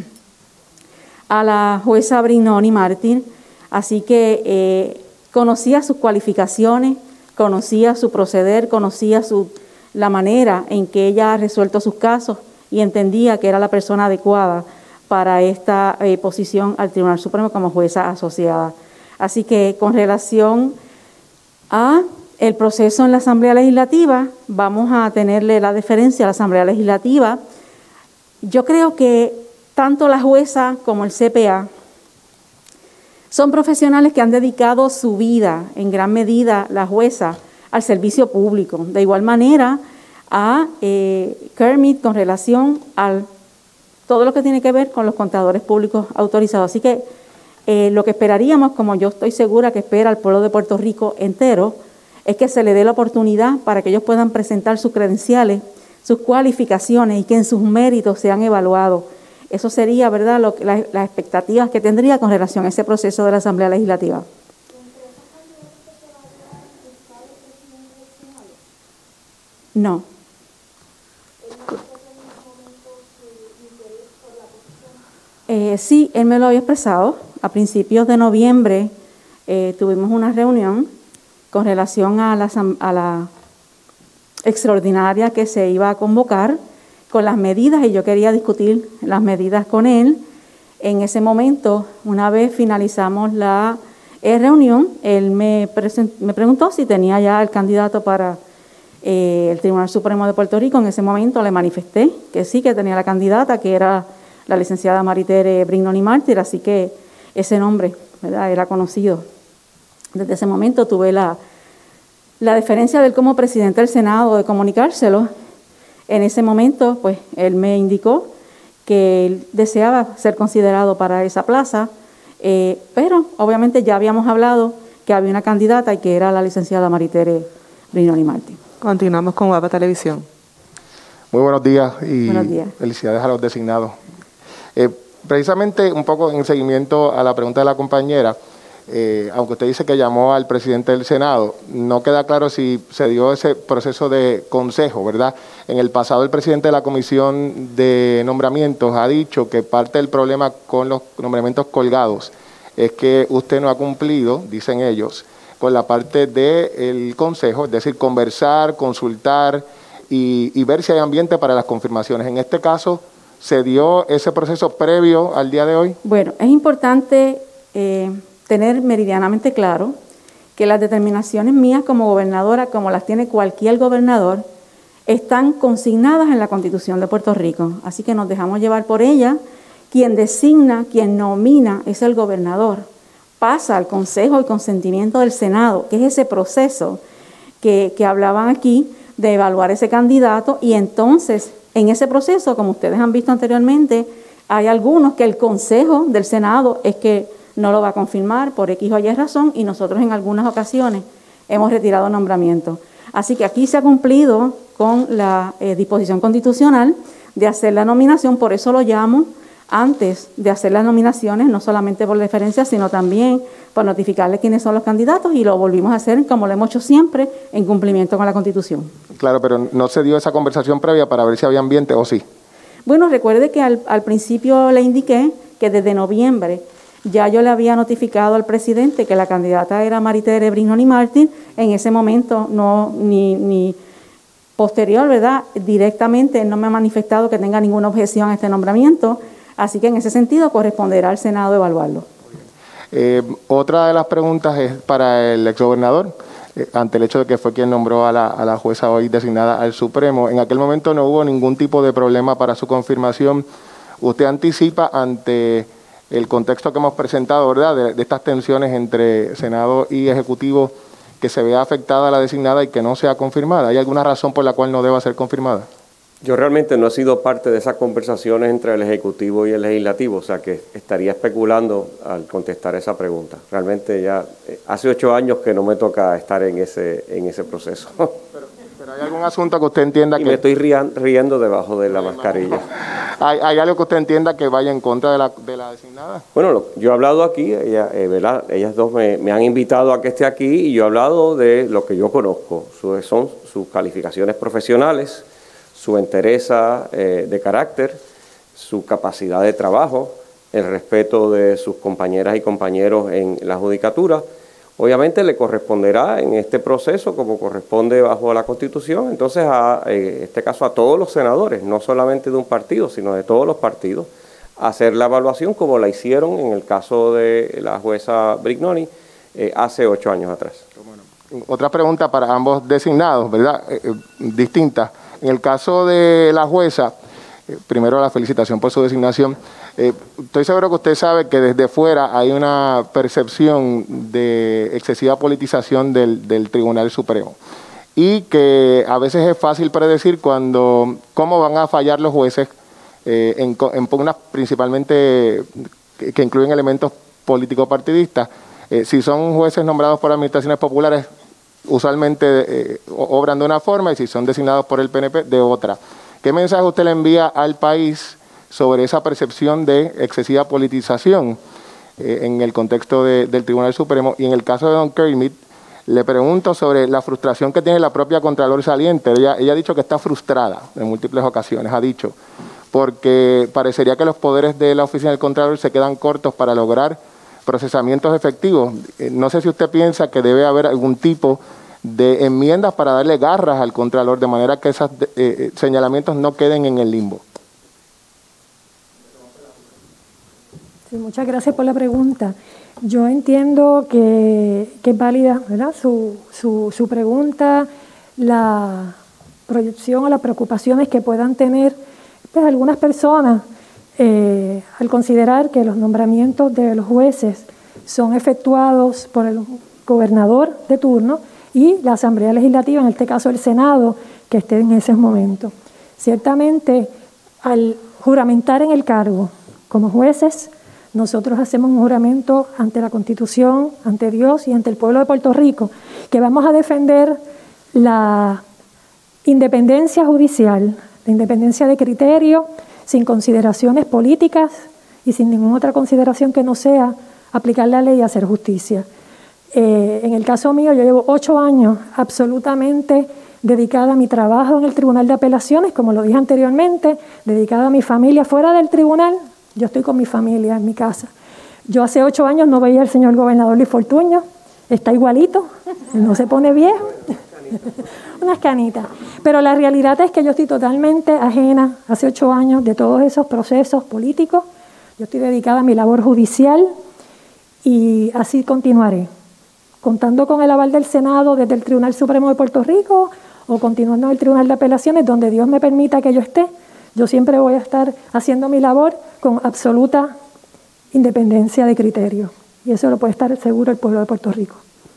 Speaker 1: a la jueza Brignoni Martín, así que eh, conocía sus cualificaciones, conocía su proceder, conocía su, la manera en que ella ha resuelto sus casos y entendía que era la persona adecuada para esta eh, posición al Tribunal Supremo como jueza asociada. Así que con relación a el proceso en la Asamblea Legislativa, vamos a tenerle la deferencia a la Asamblea Legislativa. Yo creo que tanto la jueza como el C P A son profesionales que han dedicado su vida, en gran medida la jueza, al servicio público. De igual manera a eh, Kermit con relación a todo lo que tiene que ver con los contadores públicos autorizados. Así que eh, lo que esperaríamos, como yo estoy segura que espera el pueblo de Puerto Rico entero, es que se le dé la oportunidad para que ellos puedan presentar sus credenciales, sus cualificaciones y que en sus méritos sean evaluados. Eso sería, ¿verdad?, lo, la, las expectativas que tendría con relación a ese proceso de la Asamblea Legislativa. No. Eh, sí, él me lo había expresado. A principios de noviembre eh, tuvimos una reunión con relación a la, a la extraordinaria que se iba a convocar con las medidas, y yo quería discutir las medidas con él. En ese momento, una vez finalizamos la eh, reunión, él me, me preguntó si tenía ya el candidato para eh, el Tribunal Supremo de Puerto Rico. En ese momento le manifesté que sí, que tenía la candidata, que era la licenciada Maritere Brignoni Martín, así que ese nombre, ¿verdad?, era conocido. Desde ese momento tuve la, la deferencia de él como presidente del Senado de comunicárselo. En ese momento, pues, él me indicó que él deseaba ser considerado para esa plaza, eh, pero obviamente ya habíamos hablado que había una candidata y que era la licenciada Maritere Brignoni Martín.
Speaker 5: Continuamos con Guapa Televisión.
Speaker 9: Muy buenos días y
Speaker 1: buenos días.
Speaker 9: Felicidades a los designados. Eh, precisamente un poco en seguimiento a la pregunta de la compañera, Eh, aunque usted dice que llamó al presidente del Senado, no queda claro si se dio ese proceso de consejo, ¿verdad? En el pasado el presidente de la Comisión de Nombramientos ha dicho que parte del problema con los nombramientos colgados es que usted no ha cumplido, dicen ellos, con la parte del consejo, es decir, conversar, consultar y, y ver si hay ambiente para las confirmaciones. En este caso, ¿se dio ese proceso previo al día de hoy?
Speaker 1: Bueno, es importante Eh, tener meridianamente claro que las determinaciones mías como gobernadora, como las tiene cualquier gobernador, están consignadas en la Constitución de Puerto Rico. Así que nos dejamos llevar por ella. Quien designa, quien nomina es el gobernador. Pasa al consejo y consentimiento del Senado, que es ese proceso que, que hablaban aquí de evaluar ese candidato, y entonces en ese proceso, como ustedes han visto anteriormente, hay algunos que el consejo del Senado es que no lo va a confirmar por X o Y razón, y nosotros en algunas ocasiones hemos retirado nombramientos. Así que aquí se ha cumplido con la eh, disposición constitucional de hacer la nominación, por eso lo llamo antes de hacer las nominaciones, no solamente por deferencia, sino también por notificarle quiénes son los candidatos, y lo volvimos a hacer como lo hemos hecho siempre, en cumplimiento con la Constitución.
Speaker 9: Claro, pero no se dio esa conversación previa para ver si había ambiente o sí.
Speaker 1: Bueno, recuerde que al, al principio le indiqué que desde noviembre ya yo le había notificado al presidente que la candidata era Maritere Brignoni Martín. En ese momento, no ni, ni posterior, ¿verdad?, directamente no me ha manifestado que tenga ninguna objeción a este nombramiento. Así que en ese sentido corresponderá al Senado evaluarlo.
Speaker 9: Eh, otra de las preguntas es para el exgobernador, eh, ante el hecho de que fue quien nombró a la, a la jueza hoy designada al Supremo. En aquel momento no hubo ningún tipo de problema para su confirmación. ¿Usted anticipa ante el contexto que hemos presentado, ¿verdad?, de, de estas tensiones entre Senado y Ejecutivo, que se vea afectada la designada y que no sea confirmada? ¿Hay alguna razón por la cual no deba ser confirmada?
Speaker 4: Yo realmente no he sido parte de esas conversaciones entre el Ejecutivo y el Legislativo, o sea que estaría especulando al contestar esa pregunta. Realmente ya eh, hace ocho años que no me toca estar en ese, en ese proceso.
Speaker 9: Pero, ¿Pero hay algún asunto que usted entienda
Speaker 4: y
Speaker 9: que...
Speaker 4: me estoy riendo, riendo debajo de la mascarilla.
Speaker 9: ¿Hay, ¿Hay algo que usted entienda que vaya en contra de la, de la designada?
Speaker 4: Bueno, lo, yo he hablado aquí, ella, eh, ¿verdad? Ellas dos me, me han invitado a que esté aquí y yo he hablado de lo que yo conozco. Su, son sus calificaciones profesionales, su entereza eh, de carácter, su capacidad de trabajo, el respeto de sus compañeras y compañeros en la judicatura. Obviamente le corresponderá en este proceso, como corresponde bajo la Constitución, entonces a, en este caso a todos los senadores, no solamente de un partido, sino de todos los partidos, hacer la evaluación como la hicieron en el caso de la jueza Brignoni eh, hace ocho años atrás.
Speaker 9: Bueno, otra pregunta para ambos designados, ¿verdad? Eh, eh, distinta. En el caso de la jueza, eh, primero la felicitación por su designación. Eh, estoy seguro que usted sabe que desde fuera hay una percepción de excesiva politización del, del Tribunal Supremo y que a veces es fácil predecir cuando cómo van a fallar los jueces eh, en, en pugnas principalmente que, que incluyen elementos político-partidistas. Eh, si son jueces nombrados por administraciones populares, usualmente eh, obran de una forma y si son designados por el P N P, de otra. ¿Qué mensaje usted le envía al país sobre esa percepción de excesiva politización eh, en el contexto de, del Tribunal Supremo? Y en el caso de don Kermit, le pregunto sobre la frustración que tiene la propia Contralor saliente. Ella, ella ha dicho que está frustrada en múltiples ocasiones, ha dicho, porque parecería que los poderes de la Oficina del Contralor se quedan cortos para lograr procesamientos efectivos. Eh, no sé si usted piensa que debe haber algún tipo de enmiendas para darle garras al Contralor, de manera que esos eh, señalamientos no queden en el limbo.
Speaker 3: Sí, muchas gracias por la pregunta. Yo entiendo que, que es válida, ¿verdad? Su, su, su pregunta, la proyección o las preocupaciones que puedan tener pues, algunas personas eh, al considerar que los nombramientos de los jueces son efectuados por el gobernador de turno y la Asamblea Legislativa, en este caso el Senado, que esté en ese momento. Ciertamente, al juramentar en el cargo como jueces, nosotros hacemos un juramento ante la Constitución, ante Dios y ante el pueblo de Puerto Rico, que vamos a defender la independencia judicial, la independencia de criterio, sin consideraciones políticas y sin ninguna otra consideración que no sea aplicar la ley y hacer justicia. Eh, en el caso mío, yo llevo ocho años absolutamente dedicada a mi trabajo en el Tribunal de Apelaciones, como lo dije anteriormente, dedicada a mi familia fuera del tribunal. Yo estoy con mi familia en mi casa. Yo hace ocho años no veía al señor gobernador Luis Fortuño, está igualito, no se pone viejo, unas canitas. Pero la realidad es que yo estoy totalmente ajena hace ocho años de todos esos procesos políticos. Yo estoy dedicada a mi labor judicial y así continuaré, contando con el aval del Senado desde el Tribunal Supremo de Puerto Rico o continuando en el Tribunal de Apelaciones, donde Dios me permita que yo esté. Yo siempre voy a estar haciendo mi labor con absoluta independencia de criterio. Y eso lo puede estar seguro el pueblo de Puerto Rico.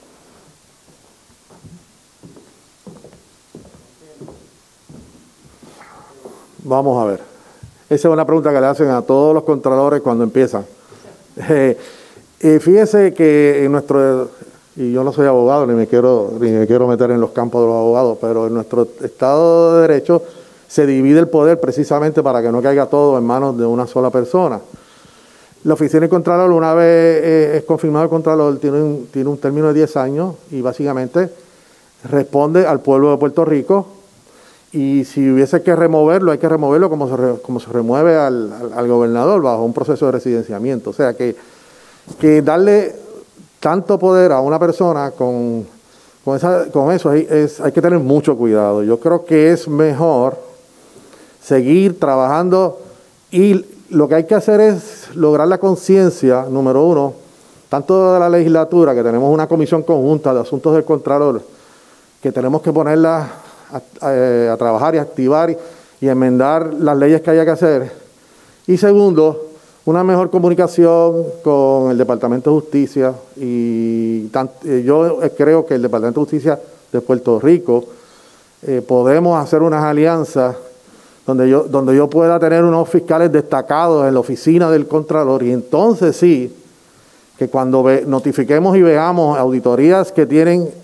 Speaker 2: Vamos a ver. Esa es una pregunta que le hacen a todos los contralores cuando empiezan. Eh, eh, fíjese que en nuestro, y yo no soy abogado ni me quiero ni me quiero meter en los campos de los abogados, pero en nuestro Estado de Derecho se divide el poder precisamente para que no caiga todo en manos de una sola persona. La oficina del Contralor, una vez eh, es confirmado el Contralor, tiene un, tiene un término de diez años y básicamente responde al pueblo de Puerto Rico, y si hubiese que removerlo, hay que removerlo como se, re, como se remueve al, al, al gobernador bajo un proceso de residenciamiento. O sea que, que darle tanto poder a una persona con, con, esa, con eso hay, es, hay que tener mucho cuidado. Yo creo que es mejor seguir trabajando y lo que hay que hacer es lograr la conciencia, número uno, tanto de la legislatura, que tenemos una comisión conjunta de asuntos del Contralor, que tenemos que ponerla a, a, a trabajar y activar y, y enmendar las leyes que haya que hacer. Y segundo, una mejor comunicación con el Departamento de Justicia. Y tant, yo creo que el Departamento de Justicia de Puerto Rico eh, podemos hacer unas alianzas donde yo, donde yo pueda tener unos fiscales destacados en la oficina del Contralor, y entonces sí, que cuando ve, notifiquemos y veamos auditorías que tienen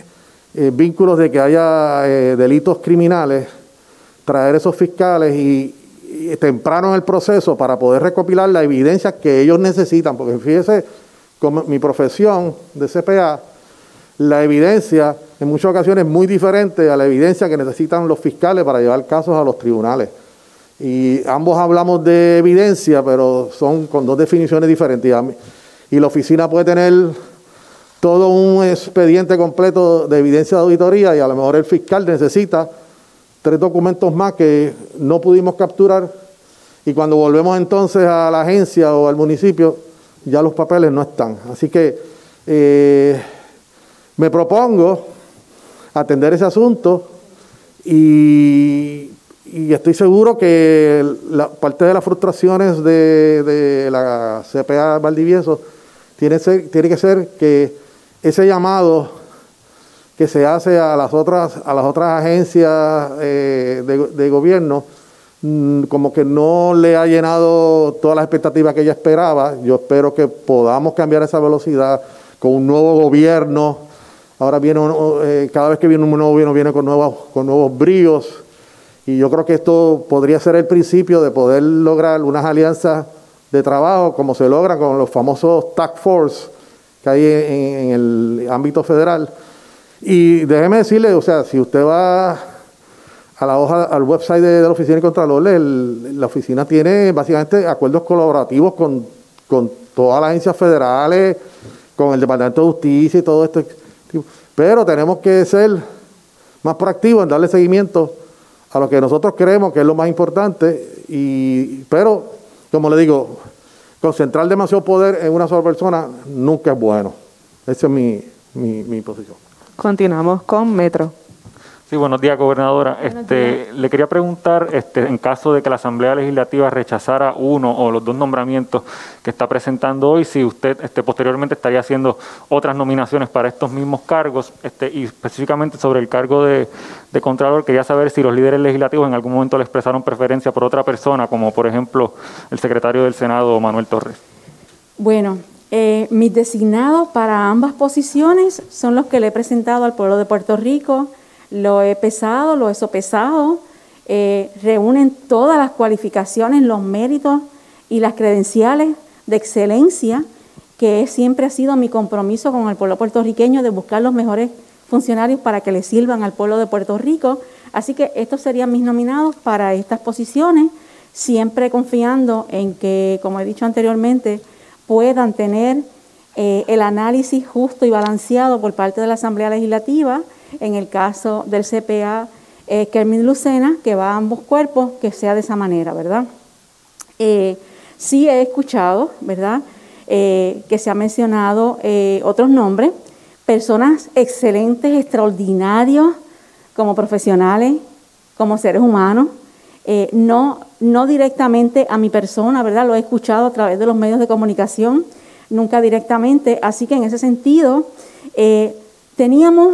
Speaker 2: eh, vínculos de que haya eh, delitos criminales, traer esos fiscales y, y temprano en el proceso para poder recopilar la evidencia que ellos necesitan, porque fíjese, como mi profesión de C P A, la evidencia en muchas ocasiones es muy diferente a la evidencia que necesitan los fiscales para llevar casos a los tribunales. Y ambos hablamos de evidencia, pero son con dos definiciones diferentes. Y la oficina puede tener todo un expediente completo de evidencia de auditoría y a lo mejor el fiscal necesita tres documentos más que no pudimos capturar y cuando volvemos entonces a la agencia o al municipio ya los papeles no están. Así que eh, me propongo atender ese asunto y, y estoy seguro que la, parte de las frustraciones de, de la C P A Valdivieso tiene, ser, tiene que ser que ese llamado que se hace a las otras, a las otras agencias eh, de, de gobierno, mmm, como que no le ha llenado todas las expectativas que ella esperaba. Yo espero que podamos cambiar esa velocidad con un nuevo gobierno. Ahora viene, eh, cada vez que viene un nuevo gobierno viene con nuevos, con nuevos bríos. Y yo creo que esto podría ser el principio de poder lograr unas alianzas de trabajo como se logra con los famosos task force que hay en, en el ámbito federal. Y déjeme decirle, o sea, si usted va a la hoja, al website de, de la Oficina de Contralor, el, la oficina tiene básicamente acuerdos colaborativos con, con todas las agencias federales, con el Departamento de Justicia y todo esto. Pero tenemos que ser más proactivos en darle seguimiento a lo que nosotros creemos que es lo más importante. Y, pero, como le digo, concentrar demasiado poder en una sola persona nunca es bueno. Esa es mi, mi, mi posición.
Speaker 5: Continuamos con Metro.
Speaker 10: Sí, buenos días, gobernadora.
Speaker 5: Buenos
Speaker 10: este,
Speaker 5: días.
Speaker 10: Le quería preguntar, este, en caso de que la Asamblea Legislativa rechazara uno o los dos nombramientos que está presentando hoy, si usted este, posteriormente estaría haciendo otras nominaciones para estos mismos cargos, este, y específicamente sobre el cargo de, de Contralor, quería saber si los líderes legislativos en algún momento le expresaron preferencia por otra persona, como por ejemplo el secretario del Senado, Manuel Torres.
Speaker 1: Bueno, eh, mis designados para ambas posiciones son los que le he presentado al pueblo de Puerto Rico. Lo he pesado, lo he sopesado, eh, reúnen todas las cualificaciones, los méritos y las credenciales de excelencia, que siempre ha sido mi compromiso con el pueblo puertorriqueño de buscar los mejores funcionarios para que le sirvan al pueblo de Puerto Rico. Así que estos serían mis nominados para estas posiciones, siempre confiando en que, como he dicho anteriormente, puedan tener eh, el análisis justo y balanceado por parte de la Asamblea Legislativa. En el caso del C P A, eh, Kermit Lucena, que va a ambos cuerpos, que sea de esa manera, ¿verdad? Eh, sí he escuchado, ¿verdad?, eh, que se han mencionado eh, otros nombres, personas excelentes, extraordinarios, como profesionales, como seres humanos, eh, no, no directamente a mi persona, ¿verdad?, lo he escuchado a través de los medios de comunicación, nunca directamente, así que en ese sentido eh, teníamos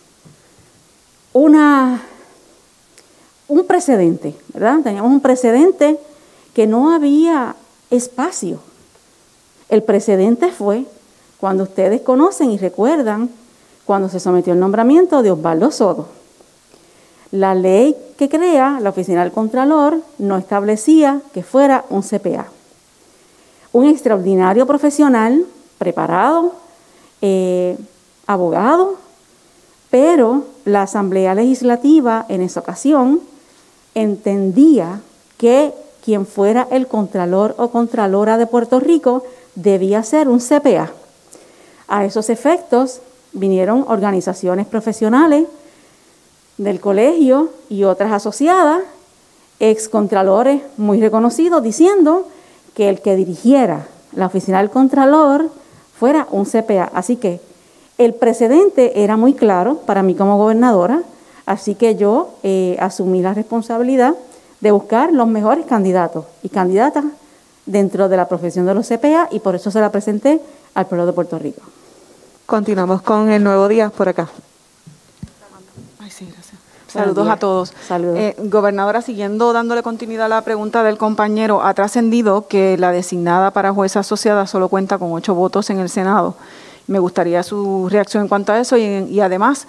Speaker 1: Una, un precedente, ¿verdad? Teníamos un precedente que no había espacio. El precedente fue cuando ustedes conocen y recuerdan cuando se sometió el nombramiento de Osvaldo Soto. La ley que crea la Oficina del Contralor no establecía que fuera un C P A. Un extraordinario profesional, preparado, eh, abogado, pero la Asamblea Legislativa en esa ocasión entendía que quien fuera el Contralor o Contralora de Puerto Rico debía ser un C P A. A esos efectos vinieron organizaciones profesionales del colegio y otras asociadas, excontralores muy reconocidos, diciendo que el que dirigiera la Oficina del Contralor fuera un C P A. Así que el precedente era muy claro para mí como gobernadora, así que yo eh, asumí la responsabilidad de buscar los mejores candidatos y candidatas dentro de la profesión de los C P A y por eso se la presenté al pueblo de Puerto Rico.
Speaker 5: Continuamos con el Nuevo Día por acá.
Speaker 11: Ay, sí, gracias. Saludos a todos.
Speaker 1: Saludos.
Speaker 11: Eh, gobernadora, siguiendo dándole continuidad a la pregunta del compañero, ha trascendido que la designada para jueza asociada solo cuenta con ocho votos en el Senado. Me gustaría su reacción en cuanto a eso y, y además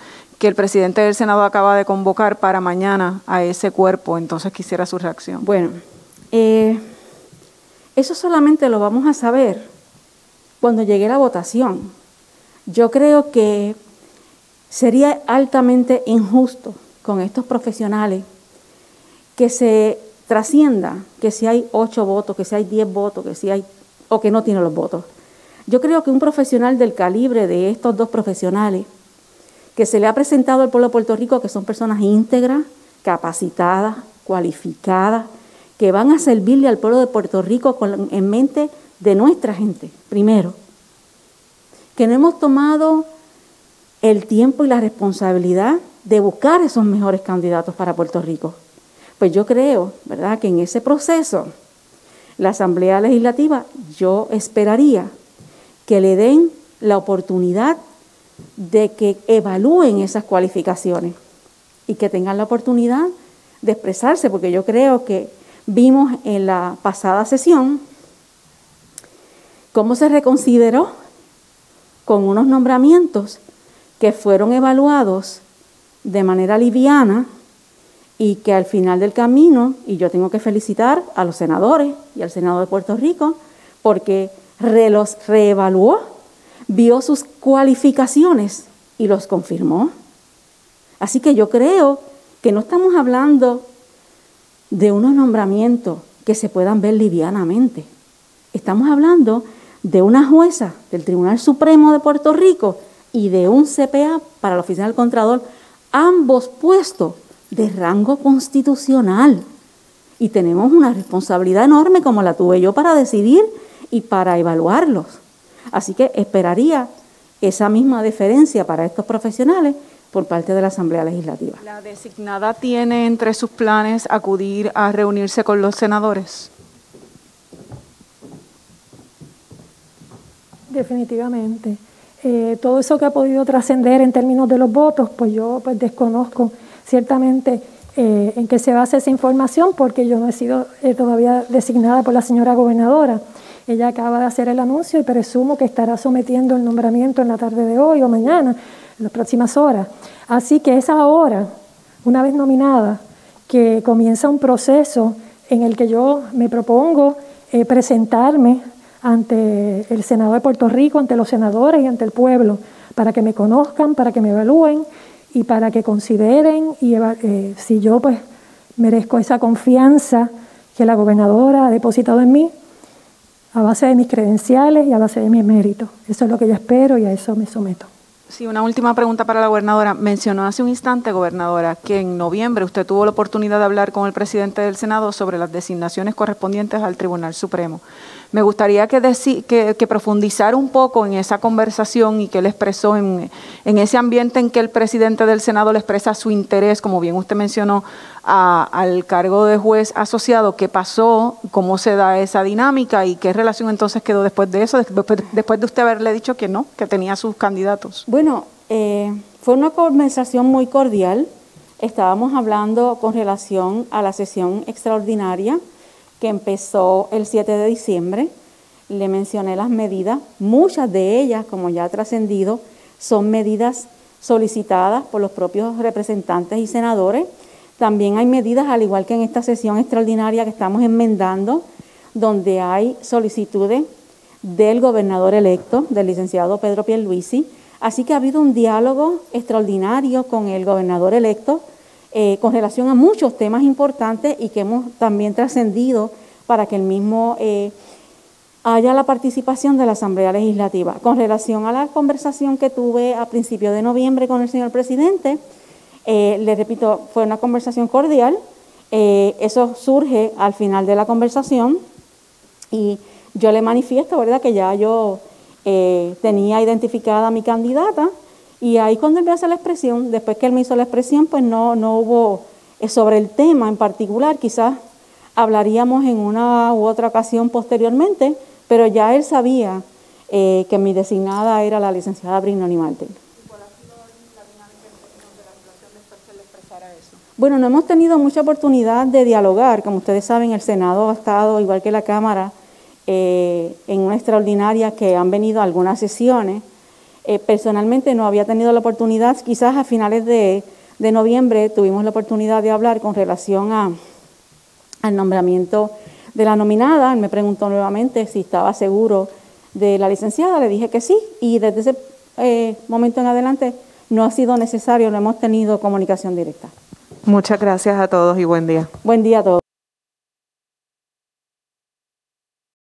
Speaker 11: que el presidente del Senado acaba de convocar para mañana a ese cuerpo. Entonces quisiera su reacción.
Speaker 1: Bueno, eh, eso solamente lo vamos a saber cuando llegue la votación. Yo creo que sería altamente injusto con estos profesionales que se trascienda que si hay ocho votos, que si hay diez votos, que si hay o que no tiene los votos. Yo creo que un profesional del calibre de estos dos profesionales, que se le ha presentado al pueblo de Puerto Rico, que son personas íntegras, capacitadas, cualificadas, que van a servirle al pueblo de Puerto Rico con, en mente de nuestra gente, primero. Que no hemos tomado el tiempo y la responsabilidad de buscar esos mejores candidatos para Puerto Rico. Pues yo creo, ¿verdad?, que en ese proceso, la Asamblea Legislativa, yo esperaría que le den la oportunidad de que evalúen esas cualificaciones y que tengan la oportunidad de expresarse, porque yo creo que vimos en la pasada sesión cómo se reconsideró con unos nombramientos que fueron evaluados de manera liviana y que al final del camino, y yo tengo que felicitar a los senadores y al Senado de Puerto Rico, porque re los reevaluó, vio sus cualificaciones y los confirmó. Así que yo creo que no estamos hablando de unos nombramientos que se puedan ver livianamente. Estamos hablando de una jueza del Tribunal Supremo de Puerto Rico y de un C P A para la Oficina del Contralor, ambos puestos de rango constitucional. Y tenemos una responsabilidad enorme como la tuve yo para decidir y para evaluarlos. Así que esperaría esa misma deferencia para estos profesionales por parte de la Asamblea Legislativa.
Speaker 11: ¿La designada tiene entre sus planes acudir a reunirse con los senadores?
Speaker 3: Definitivamente. Eh, todo eso que ha podido trascender en términos de los votos, pues yo pues desconozco ciertamente eh, en qué se basa esa información, porque yo no he sido eh, todavía designada por la señora gobernadora. Ella acaba de hacer el anuncio y presumo que estará sometiendo el nombramiento en la tarde de hoy o mañana, en las próximas horas. Así que es ahora, una vez nominada, que comienza un proceso en el que yo me propongo eh, presentarme ante el Senado de Puerto Rico, ante los senadores y ante el pueblo, para que me conozcan, para que me evalúen y para que consideren y eh, si yo pues merezco esa confianza que la gobernadora ha depositado en mí a base de mis credenciales y a base de mis méritos. Eso es lo que yo espero y a eso me someto.
Speaker 11: Sí, una última pregunta para la gobernadora. Mencionó hace un instante, gobernadora, que en noviembre usted tuvo la oportunidad de hablar con el presidente del Senado sobre las designaciones correspondientes al Tribunal Supremo. Me gustaría que, que, que profundizara un poco en esa conversación y que él expresó en, en ese ambiente en que el presidente del Senado le expresa su interés, como bien usted mencionó, a, al cargo de juez asociado. ¿Qué pasó? ¿Cómo se da esa dinámica? ¿Y qué relación entonces quedó después de eso, después, después de usted haberle dicho que no, que tenía sus candidatos?
Speaker 1: Bueno, eh, fue una conversación muy cordial. Estábamos hablando con relación a la sesión extraordinaria que empezó el siete de diciembre. Le mencioné las medidas, muchas de ellas, como ya ha trascendido, son medidas solicitadas por los propios representantes y senadores. También hay medidas, al igual que en esta sesión extraordinaria que estamos enmendando, donde hay solicitudes del gobernador electo, del licenciado Pedro Pierluisi. Así que ha habido un diálogo extraordinario con el gobernador electo, Eh, con relación a muchos temas importantes y que hemos también trascendido para que el mismo eh, haya la participación de la Asamblea Legislativa. Con relación a la conversación que tuve a principios de noviembre con el señor presidente, eh, le repito, fue una conversación cordial, eh, eso surge al final de la conversación y yo le manifiesto, ¿verdad?, que ya yo eh, tenía identificada a mi candidata. Y ahí cuando él me hace la expresión, después que él me hizo la expresión, pues no, no hubo eh, sobre el tema en particular, quizás hablaríamos en una u otra ocasión posteriormente, pero ya él sabía eh, que mi designada era la licenciada Brignoni Martin. ¿Y cuál ha sido la dinámica en términos de la relación después que él expresara eso? Bueno, no hemos tenido mucha oportunidad de dialogar. Como ustedes saben, el Senado ha estado, igual que la Cámara, eh, en una extraordinaria que han venido algunas sesiones. Eh, personalmente no había tenido la oportunidad, quizás a finales de, de noviembre tuvimos la oportunidad de hablar con relación a, al nombramiento de la nominada. Él me preguntó nuevamente si estaba seguro de la licenciada, le dije que sí, y desde ese eh, momento en adelante no ha sido necesario, no hemos tenido comunicación directa.
Speaker 5: Muchas gracias a todos y buen día.
Speaker 1: Buen día a todos.